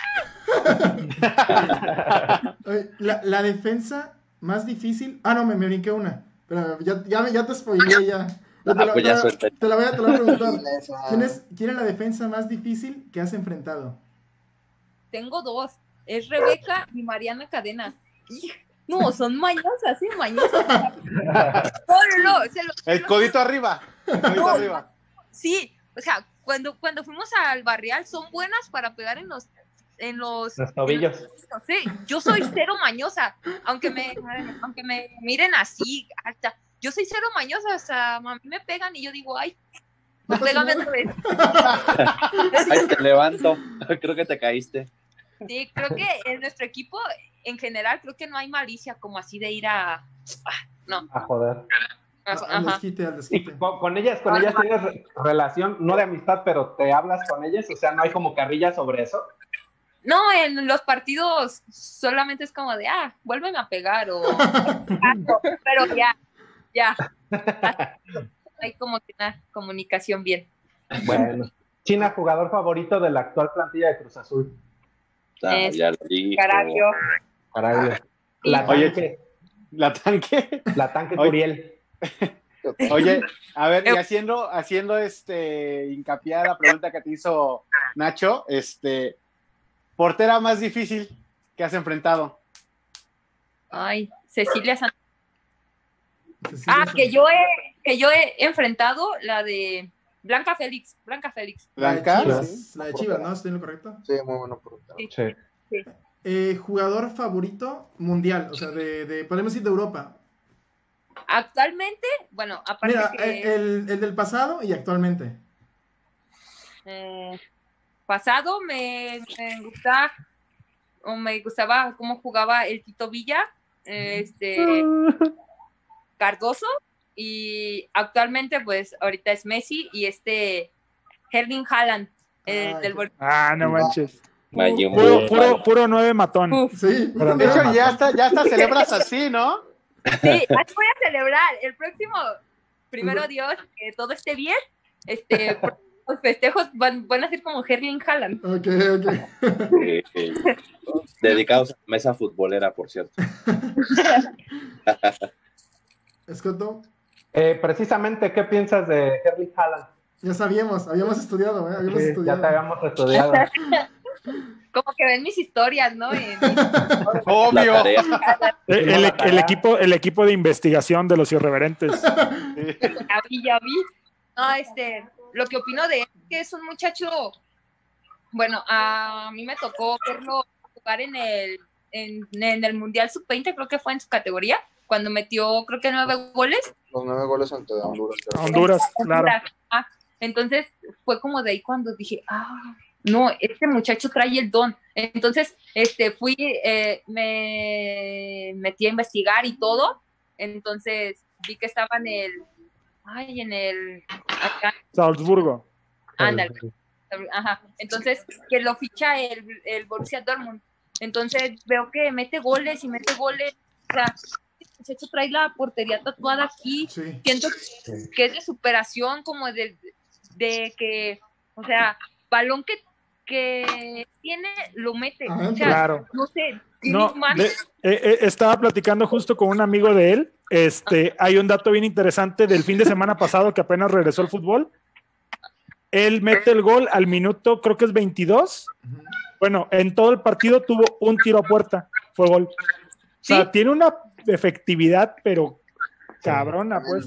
Speaker 1: Oye, La, la defensa más difícil. Ah, no, me, me brinqué una. Pero ya, ya, ya te spoileé ya.
Speaker 5: Ah,
Speaker 1: te, la,
Speaker 5: pues ya
Speaker 1: te la-
Speaker 5: suelta.
Speaker 1: te la voy a, te la voy a preguntar.
Speaker 6: Esa.
Speaker 1: ¿Quién es, ¿Quién es la defensa más difícil que has enfrentado?
Speaker 3: Tengo dos. Es Rebeca y Mariana Cadena. Hij, No, son mañosas, sí, mañosas. No, no, no, se lo-
Speaker 2: El codito arriba. El codito
Speaker 3: No.
Speaker 2: arriba.
Speaker 3: sí, o sea, cuando, cuando fuimos al barrial son buenas para pegar en los en los,
Speaker 7: Los tobillos.
Speaker 3: en los- sí, yo soy cero mañosa, aunque me aunque me miren así alta. Yo soy cero mañosa, o sea, a mí me pegan y yo digo, ay,
Speaker 1: No pasa
Speaker 3: pégame
Speaker 1: nada.
Speaker 3: otra vez.
Speaker 5: Ay, te levanto. Creo que te caíste.
Speaker 3: Sí, creo que en nuestro equipo, en general, creo que no hay malicia como así de ir a... ah, no,
Speaker 7: A joder.
Speaker 1: Al
Speaker 3: ajá.
Speaker 1: desquite, al
Speaker 7: Y
Speaker 1: desquite.
Speaker 7: con, con ellas, con ellas tienes re- relación, no de amistad, pero te hablas con ellas, o sea, no hay como carrilla sobre eso.
Speaker 3: No, en los partidos solamente es como de, ah, vuélveme a pegar o... Pero ya, ya. Hay como que una comunicación bien.
Speaker 7: Bueno. China, jugador favorito de la actual plantilla de Cruz Azul.
Speaker 5: Ah,
Speaker 3: Es-
Speaker 5: ya lo dijo.
Speaker 3: Carajo.
Speaker 7: Caray. La
Speaker 2: Oye,
Speaker 7: tanque,
Speaker 2: La tanque.
Speaker 7: la tanque
Speaker 2: Oye.
Speaker 7: Curiel.
Speaker 2: Oye, a ver, y haciendo, haciendo este hincapié a la pregunta que te hizo Nacho, este, portera más difícil que has enfrentado.
Speaker 3: Ay, Cecilia San...
Speaker 1: Cecilia
Speaker 3: Ah,
Speaker 1: San-
Speaker 3: que yo he, que yo he enfrentado la de Blanca Félix, Blanca Félix.
Speaker 1: La de
Speaker 2: Blanca,
Speaker 1: Chivas,
Speaker 2: sí.
Speaker 1: la de Chivas, ¿no? ¿Estoy en lo correcto?
Speaker 6: Sí, muy bueno portero.
Speaker 7: Sí.
Speaker 1: Eh, jugador favorito mundial, o sea, de, de podemos decir de Europa.
Speaker 3: Actualmente, bueno, aparte
Speaker 1: Mira,
Speaker 3: que
Speaker 1: el, el del pasado y actualmente.
Speaker 3: eh, pasado me, me gusta o me gustaba cómo jugaba el Tito Villa, eh, este Cardoso, y actualmente pues ahorita es Messi y este Erling Haaland, eh,
Speaker 1: Ay,
Speaker 3: del
Speaker 1: qué-
Speaker 3: Bor-
Speaker 4: Ah, no manches.
Speaker 5: Mayimbe.
Speaker 4: Puro, puro, puro nueve matón.
Speaker 3: Uf.
Speaker 1: Sí.
Speaker 4: Pero
Speaker 2: De hecho, ya hasta, ya hasta celebras así, ¿no?
Speaker 3: Sí, así voy a celebrar el próximo, primero Dios, que todo esté bien, este, los festejos van, van a ser como Erling Haaland.
Speaker 1: Ok, ok.
Speaker 5: Eh, eh, dedicados a mesa futbolera, por cierto.
Speaker 1: Escoto,
Speaker 7: Eh, precisamente, ¿qué piensas de Erling Haaland?
Speaker 1: ya sabíamos, habíamos estudiado, ¿eh? Habíamos
Speaker 7: Sí, ya
Speaker 1: estudiado.
Speaker 7: te habíamos estudiado.
Speaker 3: Como que ven mis historias, ¿no? En-
Speaker 5: La
Speaker 2: Obvio.
Speaker 5: tarea.
Speaker 4: El, el- el equipo, el equipo de investigación de los irreverentes.
Speaker 3: Ya vi, ya vi. No, este, lo que opino de él es que es un muchacho, bueno, a mí me tocó verlo jugar en el, en, en el Mundial sub veinte, creo que fue en su categoría, cuando metió, creo que nueve goles.
Speaker 6: Los nueve goles ante Honduras.
Speaker 4: A Honduras, claro.
Speaker 3: Ah, entonces fue como de ahí cuando dije, ah, no, este muchacho trae el don. Entonces, este, fui, eh, me metí a investigar y todo. Entonces vi que estaba en el, ay, en el, acá,
Speaker 4: Salzburgo.
Speaker 3: ándale, ajá. Entonces, que lo ficha el, el Borussia Dortmund. Entonces veo que mete goles y mete goles. O sea, este muchacho trae la portería tatuada aquí.
Speaker 1: Sí.
Speaker 3: Siento que, que es de superación, como de, de que, o sea, balón que, que tiene, lo mete.
Speaker 1: Ah,
Speaker 3: O sea,
Speaker 4: claro.
Speaker 3: no sé, tiene
Speaker 4: No,
Speaker 3: más.
Speaker 4: de- eh, eh, estaba platicando justo con un amigo de él. Este, hay un dato bien interesante del fin de semana pasado que apenas regresó al fútbol. Él mete el gol al minuto, creo que es veintidós.
Speaker 1: Ujú.
Speaker 4: Bueno, en todo el partido tuvo un tiro a puerta, fue gol. O sea,
Speaker 3: Sí.
Speaker 4: tiene una efectividad, pero cabrona, pues.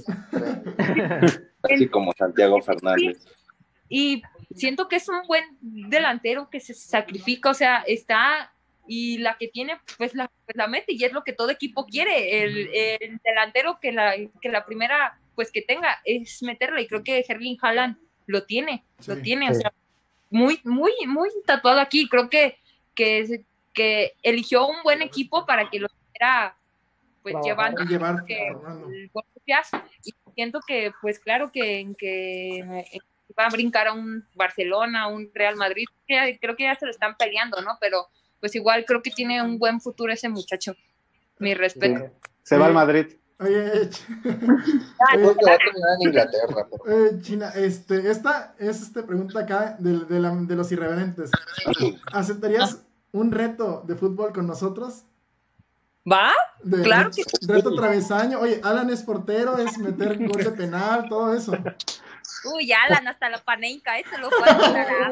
Speaker 5: Así como Santiago Fernández.
Speaker 3: Y siento que es un buen delantero que se sacrifica, o sea, está y la que tiene, pues la, pues la mete y es lo que todo equipo quiere, el, el delantero que la, que la primera, pues que tenga, es meterla y creo que Erling Haaland lo tiene,
Speaker 1: Sí,
Speaker 3: lo tiene, o
Speaker 7: sí.
Speaker 3: sea, muy, muy, muy tatuado aquí, creo que, que, que eligió un buen equipo para que lo estuviera, pues
Speaker 4: Trabajar.
Speaker 3: llevando
Speaker 1: Llevar
Speaker 3: que
Speaker 1: Fernando.
Speaker 3: el Borussia, y siento que pues claro que, que eh, va a brincar a un Barcelona, a un Real Madrid, que creo que ya se lo están peleando, ¿no? Pero pues igual creo que tiene un buen futuro ese muchacho. Mi respeto.
Speaker 2: Se va al Madrid.
Speaker 1: Oye, eh, Ch-
Speaker 3: Ah,
Speaker 6: Creo que va a terminar en Inglaterra. Pero...
Speaker 1: eh, China, este, esta es esta pregunta acá de, de, la- de los irreverentes. ¿Aceptarías un reto de fútbol con nosotros?
Speaker 3: ¿Va?
Speaker 1: De,
Speaker 3: Claro
Speaker 1: de-
Speaker 3: que
Speaker 1: reto travesaño. Oye, Alan es portero, es meter gol de penal, todo eso.
Speaker 3: Uy, Alan, hasta la panenca, eso lo puedo aclarar.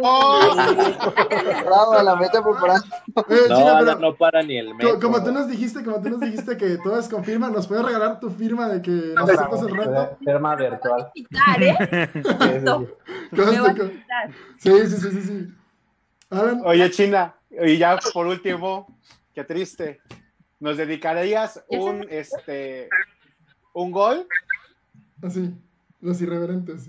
Speaker 6: Bravo, la mete por por ahí.
Speaker 1: Eh,
Speaker 5: No,
Speaker 1: China,
Speaker 5: Alan
Speaker 1: pero
Speaker 5: no para ni el
Speaker 1: co-
Speaker 5: metro.
Speaker 1: como tú nos dijiste, como tú nos dijiste que todo es con firma, ¿nos puedes regalar tu firma de que nos aceptas el reto?
Speaker 7: Firma virtual.
Speaker 3: Quitar, ¿eh?
Speaker 7: Sí, sí,
Speaker 3: No,
Speaker 7: sí.
Speaker 1: Conste
Speaker 3: me van a
Speaker 1: que-
Speaker 3: quitar.
Speaker 1: Sí, sí, sí, sí, sí. Alan,
Speaker 2: Oye, China, y ya por último, qué triste. ¿Nos dedicarías un, este, un gol?
Speaker 1: así, los irreverentes.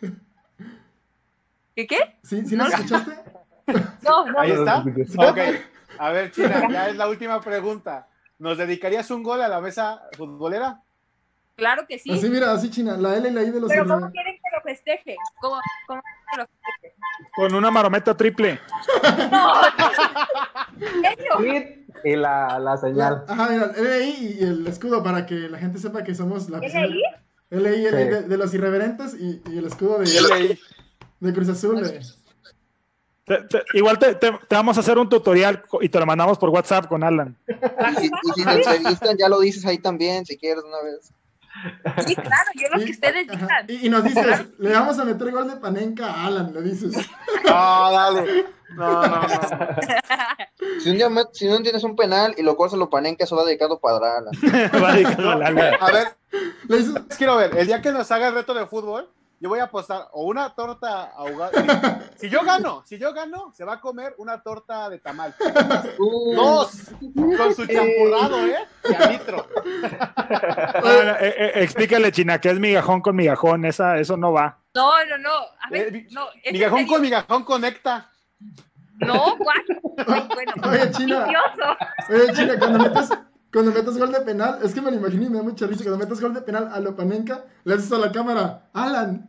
Speaker 3: ¿Qué qué?
Speaker 1: ¿Sí, sí nos escuchaste?
Speaker 3: No, no.
Speaker 2: Ahí está.
Speaker 1: Sí.
Speaker 2: Ok. A ver, China, ya es la última pregunta. ¿Nos dedicarías un gol a la mesa futbolera?
Speaker 3: Claro que sí.
Speaker 1: Así, mira, así, China, la L y la I de los
Speaker 3: Pero ¿cómo
Speaker 1: irreverentes.
Speaker 3: quieren que lo festeje? ¿Cómo, cómo quieren que lo festeje?
Speaker 4: Con una marometa triple.
Speaker 3: No. ¿En serio?
Speaker 7: Tweet y la, la señal.
Speaker 1: Ajá, mira, el L I y el escudo para que la gente sepa que somos la oficina.
Speaker 3: ¿L I?
Speaker 1: L I, L I
Speaker 7: Sí.
Speaker 1: de, de los irreverentes y, y el escudo de,
Speaker 2: Yo leí.
Speaker 1: de Cruz Azul. de-
Speaker 4: Te- te- igual te, te- te vamos a hacer un tutorial co- y te lo mandamos por WhatsApp con Alan.
Speaker 6: Y si, y si te entrevistan, ya lo dices ahí también, si quieres una vez.
Speaker 3: Sí, claro, yo lo que ustedes
Speaker 1: ajá,
Speaker 3: digan.
Speaker 1: y, y nos dices, le vamos a meter gol de Panenka a Alan, le dices.
Speaker 2: Ah, dale. No, no, no.
Speaker 6: Si un día met- si no tienes un penal y lo cortas lo Panenka, eso va dedicado para Alan.
Speaker 4: Va dedicado al Alan.
Speaker 2: A ver,
Speaker 1: Le dices,
Speaker 2: quiero ver, el día que nos haga el reto de fútbol, yo voy a apostar o una torta ahogada. Si yo gano, si yo gano, se va a comer una torta de tamal. Dos, con su champurrado, ¿eh? Y a litro.
Speaker 4: No, no, eh, eh, explícale, China, que es migajón con migajón. Esa, eso no va.
Speaker 3: No, no, no. A ver,
Speaker 2: Eh,
Speaker 3: no. ¿es en
Speaker 2: Migajón
Speaker 3: serio?
Speaker 2: con migajón conecta.
Speaker 3: No, ¿cuál? Ay, bueno.
Speaker 1: oye, China,
Speaker 3: Delicioso.
Speaker 1: oye, China, cuando metes, cuando metes gol de penal, es que me lo imagino y me da mucha risa, cuando metes gol de penal a lo Panenka, le haces a la cámara, Alan.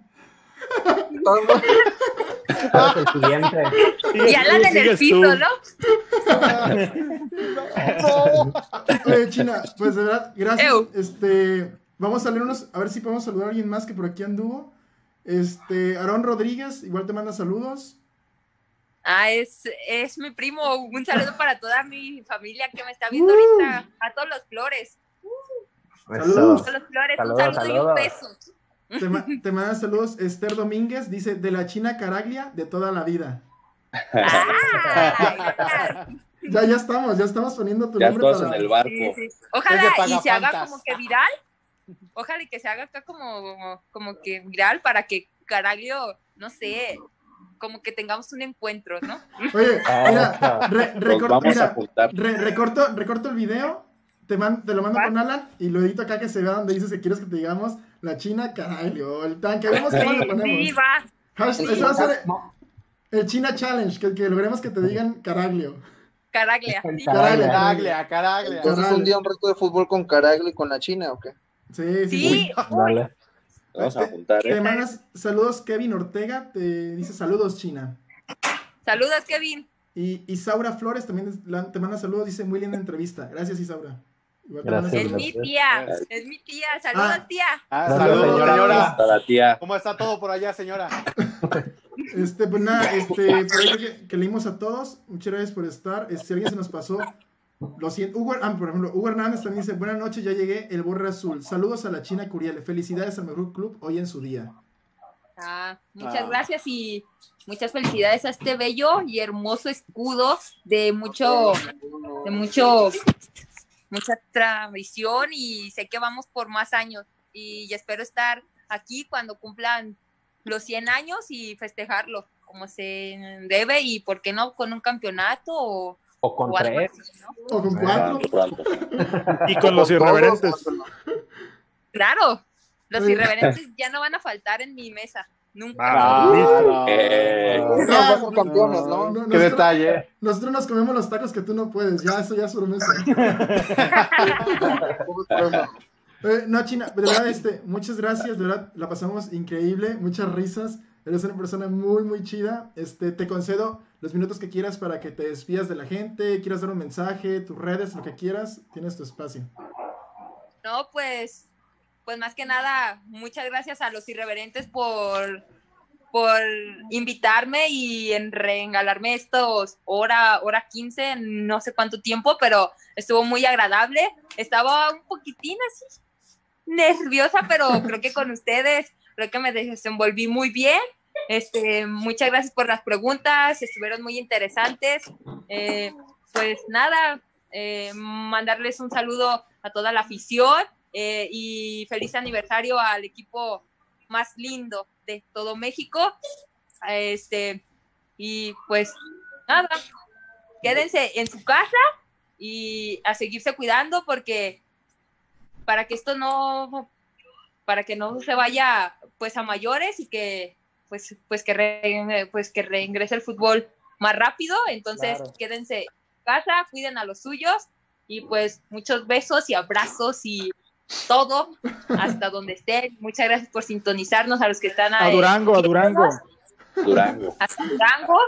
Speaker 8: Eres el siguiente.
Speaker 3: Y Alan en el
Speaker 4: Sigues
Speaker 3: piso,
Speaker 4: tú.
Speaker 3: ¿no?
Speaker 1: Oye, China, pues de verdad, gracias.
Speaker 3: Ew.
Speaker 1: Este, vamos a leer unos, a ver si podemos saludar a alguien más que por aquí anduvo. Este, Aarón Rodríguez, igual te manda saludos.
Speaker 3: Ah, es, es mi primo. Un saludo para toda mi familia que me está viendo ahorita. A todos los Flores.
Speaker 1: Saludos.
Speaker 3: A todos los Flores.
Speaker 8: Saludos,
Speaker 3: un saludo y un
Speaker 8: saludos.
Speaker 3: beso.
Speaker 1: Te, ma- te manda saludos Esther Domínguez, dice, de la China Caraglia de toda la vida.
Speaker 3: Ah,
Speaker 1: Ya, ya estamos, ya estamos poniendo tu
Speaker 5: Ya
Speaker 1: nombre
Speaker 5: todos
Speaker 1: para...
Speaker 5: en el barco.
Speaker 3: sí, sí.
Speaker 2: Es de
Speaker 3: Ojalá y se haga
Speaker 2: pagafantas.
Speaker 3: como que viral. Ojalá y que se haga acá como, como que viral para que Caraglio, no sé, como que tengamos un encuentro, ¿no?
Speaker 1: Oye, mira,
Speaker 8: Ah,
Speaker 1: re-
Speaker 5: Nos
Speaker 1: recorto,
Speaker 5: vamos a
Speaker 1: mira,
Speaker 5: juntar.
Speaker 1: re- recorto, recorto el video, te, man- te lo mando
Speaker 3: ¿Cuál?
Speaker 1: con Alan y lo edito acá que se vea donde dices que quieres que te digamos la China Caraglio, el tanque, vemos cómo le
Speaker 3: Sí,
Speaker 1: ponemos.
Speaker 3: sí, va.
Speaker 1: Hashtag- ese va a ser el China Challenge, que, que logremos que te digan Caraglio.
Speaker 3: Caraglia. Sí.
Speaker 1: Caraglia.
Speaker 2: Caraglia, caraglia.
Speaker 6: Entonces un día un reto de fútbol con Caraglio y con la China, ¿o qué?
Speaker 1: Sí, sí,
Speaker 3: Sí,
Speaker 1: sí.
Speaker 8: Dale.
Speaker 5: Vamos a juntar,
Speaker 1: Te
Speaker 5: ¿eh?
Speaker 1: mandas saludos Kevin Ortega, te dice saludos China.
Speaker 3: saludos, Kevin.
Speaker 1: Y Isaura Flores también es- la- te manda saludos, dice muy linda entrevista. Gracias Isaura. Igual te manda
Speaker 8: Gracias.
Speaker 3: Es
Speaker 1: saludos.
Speaker 3: mi tía, es mi tía. Saludos,
Speaker 1: Ah.
Speaker 3: tía.
Speaker 2: Ah,
Speaker 8: Gracias,
Speaker 2: saludos,
Speaker 8: señora.
Speaker 2: señora.
Speaker 5: Hasta la tía.
Speaker 2: ¿Cómo está todo por allá, señora?
Speaker 1: Este, pues nada, este, por ahí que, que leímos a todos, muchas gracias por estar. Este, si alguien se nos pasó, lo siento. Hugo, ah, por ejemplo, Hugo Hernández también dice, buenas noches, ya llegué, el Borre Azul. Saludos a la China Curiel, felicidades al mejor club hoy en su día.
Speaker 3: Ah, muchas
Speaker 2: Ah.
Speaker 3: gracias y muchas felicidades a este bello y hermoso escudo de mucho, de mucho, mucha tradición y sé que vamos por más años y espero estar aquí cuando cumplan los cien años y festejarlo como se debe y por qué no con un campeonato o,
Speaker 8: O con
Speaker 3: o algo
Speaker 8: tres.
Speaker 3: así, ¿no?
Speaker 1: O con cuatro.
Speaker 5: Pronto.
Speaker 4: Y con los irreverentes.
Speaker 3: Claro, los
Speaker 1: Oye.
Speaker 3: irreverentes ya no van a faltar en mi mesa, nunca.
Speaker 4: Ah, listo.
Speaker 5: Eh,
Speaker 6: No,
Speaker 1: Ah,
Speaker 6: son campeones, ¿no?
Speaker 1: no,
Speaker 2: Qué
Speaker 1: nosotros,
Speaker 2: detalle.
Speaker 1: nosotros nos comemos los tacos que tú no puedes, ya, eso ya es promesa. Eh, no, China, de verdad, este, muchas gracias, de verdad, la pasamos increíble, muchas risas, eres una persona muy, muy chida, este, te concedo los minutos que quieras para que te despidas de la gente, quieras dar un mensaje, tus redes, lo que quieras, tienes tu espacio.
Speaker 3: No, pues, pues más que nada, muchas gracias a los irreverentes por, por invitarme y en regalarme estos hora, hora quince, no sé cuánto tiempo, pero estuvo muy agradable. Estaba un poquitín así nerviosa, pero creo que con ustedes, creo que me desenvolví muy bien. Este, muchas gracias por las preguntas, estuvieron muy interesantes. Eh, pues nada, eh, mandarles un saludo a toda la afición. Eh, y feliz aniversario al equipo más lindo de todo México. Este, y pues nada, quédense en su casa y a seguirse cuidando porque para que esto no, para que no se vaya pues a mayores y que pues, pues que re, pues que reingrese el fútbol más rápido. Entonces
Speaker 4: Claro.
Speaker 3: quédense en casa, cuiden a los suyos y pues muchos besos y abrazos y todo, hasta donde estén. Muchas gracias por sintonizarnos a los que están
Speaker 4: A
Speaker 3: ahí.
Speaker 4: Durango, a Durango.
Speaker 5: Durango.
Speaker 3: Hasta Durango.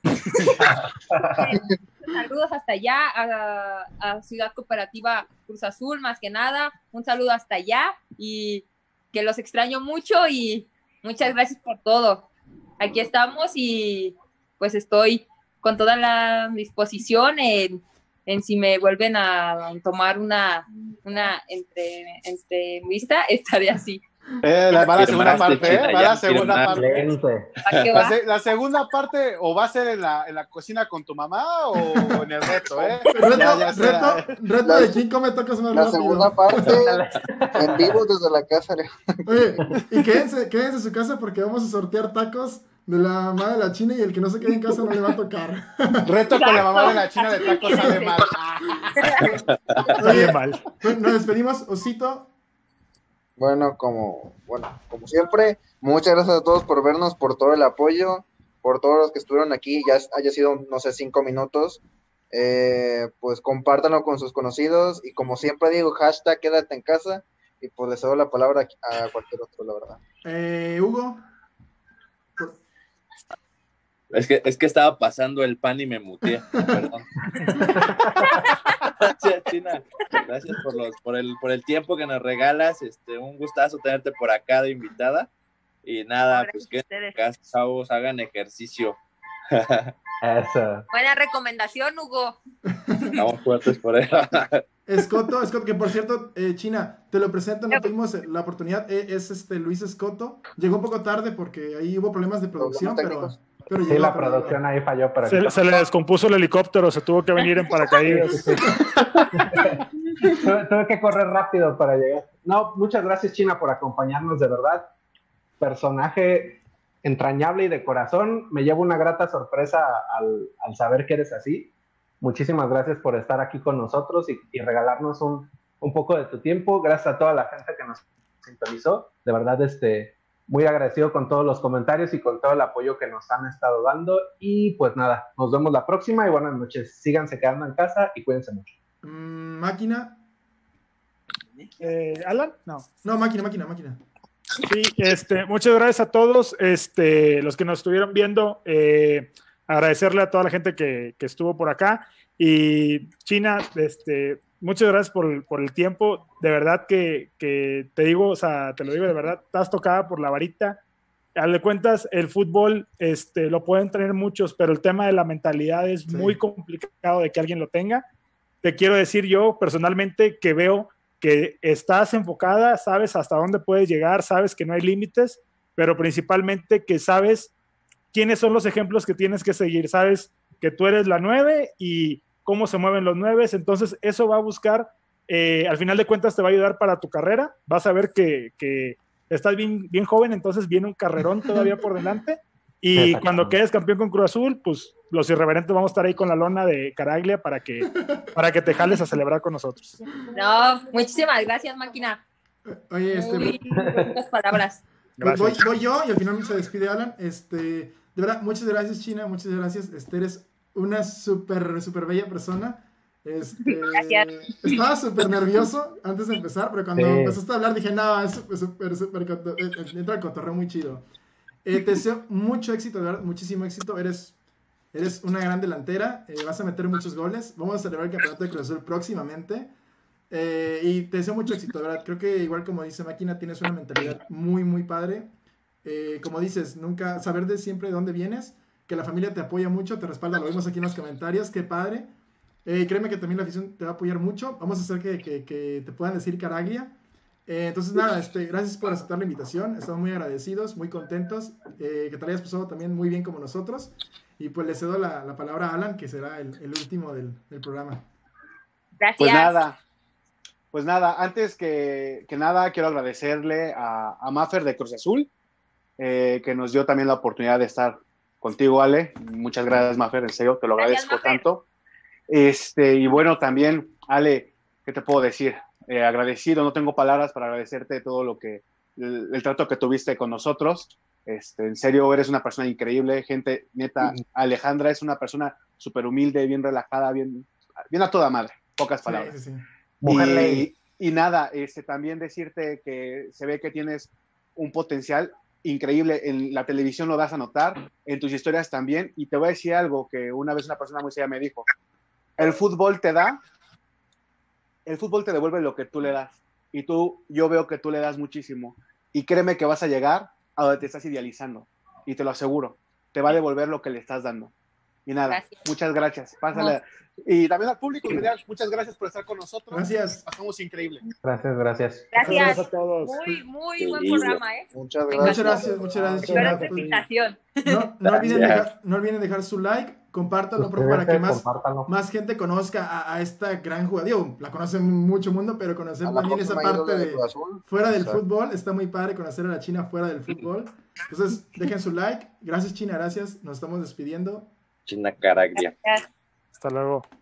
Speaker 3: Saludos hasta allá, a, a Ciudad Cooperativa Cruz Azul, más que nada. Un saludo hasta allá y que los extraño mucho y muchas gracias por todo. Aquí estamos y pues estoy con toda la disposición en, en si me vuelven a tomar una una entre, entrevista, estaré así.
Speaker 2: Eh, la, va la segunda
Speaker 5: Firmaste,
Speaker 2: parte, ¿eh?
Speaker 5: China,
Speaker 2: Va
Speaker 5: ya
Speaker 2: la segunda
Speaker 5: firmaste.
Speaker 2: parte.
Speaker 8: Excelente.
Speaker 3: ¿A qué
Speaker 2: La,
Speaker 3: va?
Speaker 2: se- la segunda parte, o va a ser en la, en la cocina con tu mamá o en el reto, ¿eh?
Speaker 1: Reto,
Speaker 2: Ya, ya será.
Speaker 1: reto, reto
Speaker 6: La-
Speaker 1: de quién come tacos más
Speaker 6: La
Speaker 1: rápido.
Speaker 6: segunda parte,
Speaker 8: Ándale.
Speaker 6: en vivo desde la casa.
Speaker 1: Oye, y quédense, quédense en su casa porque vamos a sortear tacos de la mamá de la China y el que no se quede en casa no le va a tocar.
Speaker 2: Reto con la mamá de la China de tacos sale mal.
Speaker 4: Sale mal.
Speaker 1: Pues nos despedimos, Osito.
Speaker 6: Bueno, como, bueno, como siempre, muchas gracias a todos por vernos, por todo el apoyo, por todos los que estuvieron aquí, ya haya sido, no sé, cinco minutos. Eh, pues compártanlo con sus conocidos y como siempre digo, hashtag quédate en casa y pues les doy la palabra a cualquier otro, la verdad.
Speaker 1: Eh, Hugo.
Speaker 5: Es que, es que estaba pasando el pan y me muteé. Perdón. Gracias, China. Gracias por los, por el, por el tiempo que nos regalas. Este, un gustazo tenerte por acá de invitada. Y nada,
Speaker 3: Gracias
Speaker 5: pues
Speaker 3: a
Speaker 5: que
Speaker 3: ustedes.
Speaker 5: acá, chavos, hagan ejercicio.
Speaker 8: Eso.
Speaker 3: Buena recomendación, Hugo.
Speaker 5: Estamos fuertes por eso.
Speaker 1: Escoto, Escoto, que por cierto, eh, China, te lo presento, no tuvimos la oportunidad, eh, es este Luis Escoto, llegó un poco tarde porque ahí hubo problemas de producción, pero,
Speaker 6: técnicos.
Speaker 1: pero
Speaker 8: Sí,
Speaker 1: llegó,
Speaker 8: la
Speaker 1: pero
Speaker 8: producción ahí falló, pero
Speaker 4: Se, se le descompuso el helicóptero, se tuvo que venir en paracaídas.
Speaker 8: tuve, tuve que correr rápido para llegar. No, muchas gracias, China, por acompañarnos, de verdad. Personaje entrañable y de corazón. Me llevo una grata sorpresa al, al saber que eres así. Muchísimas gracias por estar aquí con nosotros y, y regalarnos un, un poco de tu tiempo. Gracias a toda la gente que nos sintonizó. De verdad, este, muy agradecido con todos los comentarios y con todo el apoyo que nos han estado dando. Y pues nada, nos vemos la próxima y buenas noches. Síganse quedando en casa y cuídense mucho.
Speaker 1: Mm, máquina.
Speaker 4: Eh, ¿Alan? No.
Speaker 1: No, máquina, máquina, máquina.
Speaker 4: Sí, este, muchas gracias a todos este, los que nos estuvieron viendo. Eh, agradecerle a toda la gente que, que estuvo por acá. Y China, este, muchas gracias por, por el tiempo. De verdad que, que te digo, o sea, te lo digo de verdad, estás tocada por la varita. Al de cuentas, el fútbol este, lo pueden tener muchos, pero el tema de la mentalidad es
Speaker 1: Sí.
Speaker 4: muy complicado de que alguien lo tenga. Te quiero decir yo personalmente que veo que estás enfocada, sabes hasta dónde puedes llegar, sabes que no hay límites, pero principalmente que sabes quiénes son los ejemplos que tienes que seguir, sabes que tú eres la nueve y cómo se mueven los nueves, entonces eso va a buscar, eh, al final de cuentas te va a ayudar para tu carrera, vas a ver que, que estás bien, bien joven, entonces viene un carrerón todavía por delante, y cuando quedes campeón con Cruz Azul, pues los irreverentes vamos a estar ahí con la lona de Caraglia para que, para que te jales a celebrar con nosotros.
Speaker 3: No, muchísimas gracias, máquina.
Speaker 1: Oye, este,
Speaker 3: Muy bonitas palabras.
Speaker 1: voy,
Speaker 4: Gracias.
Speaker 1: voy yo y al final se despide Alan. Este, de verdad, muchas gracias, China, muchas gracias. Este, eres una súper, súper bella persona. Este,
Speaker 3: Gracias.
Speaker 1: Estaba súper nervioso antes de empezar, pero cuando
Speaker 8: Sí.
Speaker 1: empezaste a hablar dije, no, es súper, súper, súper, coto- eh, eh, entra el cotorreo muy chido. Eh, te deseo mucho éxito, de verdad, muchísimo éxito. Eres, eres una gran delantera, eh, vas a meter muchos goles. Vamos a celebrar el campeonato de Cruz Azul próximamente. Eh, y te deseo mucho éxito, de verdad. Creo que igual como dice Máquina, tienes una mentalidad muy, muy padre. Eh, como dices, nunca saber de siempre de dónde vienes, que la familia te apoya mucho, te respalda, lo vimos aquí en los comentarios, qué padre. Eh, créeme que también la afición te va a apoyar mucho. Vamos a hacer que, que, que te puedan decir Caraglia. Eh, entonces, nada, este, gracias por aceptar la invitación. Estamos muy agradecidos, muy contentos. Eh, que te la hayas pasado también muy bien como nosotros. Y pues le cedo la, la palabra a Alan, que será el, el último del, del programa.
Speaker 3: Gracias.
Speaker 2: Pues nada, pues nada, antes que, que nada quiero agradecerle a, a Maffer de Cruz Azul, eh, que nos dio también la oportunidad de estar contigo, Ale. Muchas gracias, Maffer, en serio, te lo
Speaker 3: Gracias,
Speaker 2: agradezco
Speaker 3: Maffer.
Speaker 2: tanto. Este, y bueno, también, Ale, ¿qué te puedo decir? Eh, agradecido, no tengo palabras para agradecerte todo lo que, el, el trato que tuviste con nosotros. Este, en serio, eres una persona increíble, gente, neta. Alejandra es una persona súper humilde, bien relajada, bien, bien a toda madre, pocas palabras.
Speaker 1: Sí, sí, sí.
Speaker 8: Mujer
Speaker 2: y,
Speaker 8: ley.
Speaker 2: y nada, este, también decirte que se ve que tienes un potencial increíble, en la televisión lo das a notar, en tus historias también, y te voy a decir algo que una vez una persona muy seria me dijo: el fútbol te da, el fútbol te devuelve lo que tú le das, y tú, yo veo que tú le das muchísimo, y créeme que vas a llegar a donde te estás idealizando, y te lo aseguro, te va a devolver lo que le estás dando. Y nada,
Speaker 3: Gracias.
Speaker 2: muchas gracias. Pásale. Y también al público, muchas gracias por estar con nosotros.
Speaker 1: Gracias.
Speaker 2: Pasamos increíble.
Speaker 8: Gracias, gracias.
Speaker 3: Gracias.
Speaker 4: Gracias a todos.
Speaker 3: Muy, muy
Speaker 5: Sí,
Speaker 3: buen
Speaker 5: güey.
Speaker 3: programa, ¿eh?
Speaker 6: Muchas
Speaker 3: Me
Speaker 6: gracias.
Speaker 1: Muchas gracias, muchas gracias,
Speaker 3: Espero
Speaker 1: China.
Speaker 3: tu invitación.
Speaker 1: No, no, olviden
Speaker 5: Gracias.
Speaker 1: dejar, no olviden dejar su like, compártanlo por- para que
Speaker 8: Suscríbete,
Speaker 1: más,
Speaker 8: compártanlo.
Speaker 1: más gente conozca a, a esta gran jugadora. Digo, la conoce mucho mundo, pero conocer
Speaker 6: A la
Speaker 1: también esa
Speaker 6: próxima
Speaker 1: parte
Speaker 6: ídola de
Speaker 1: de
Speaker 6: Cruz Azul.
Speaker 1: fuera del
Speaker 6: Exacto.
Speaker 1: fútbol. Está muy padre conocer a la China fuera del fútbol. Entonces, dejen su like. Gracias, China, gracias. Nos estamos despidiendo.
Speaker 5: China Caraglia.
Speaker 3: Gracias.
Speaker 4: Hasta luego.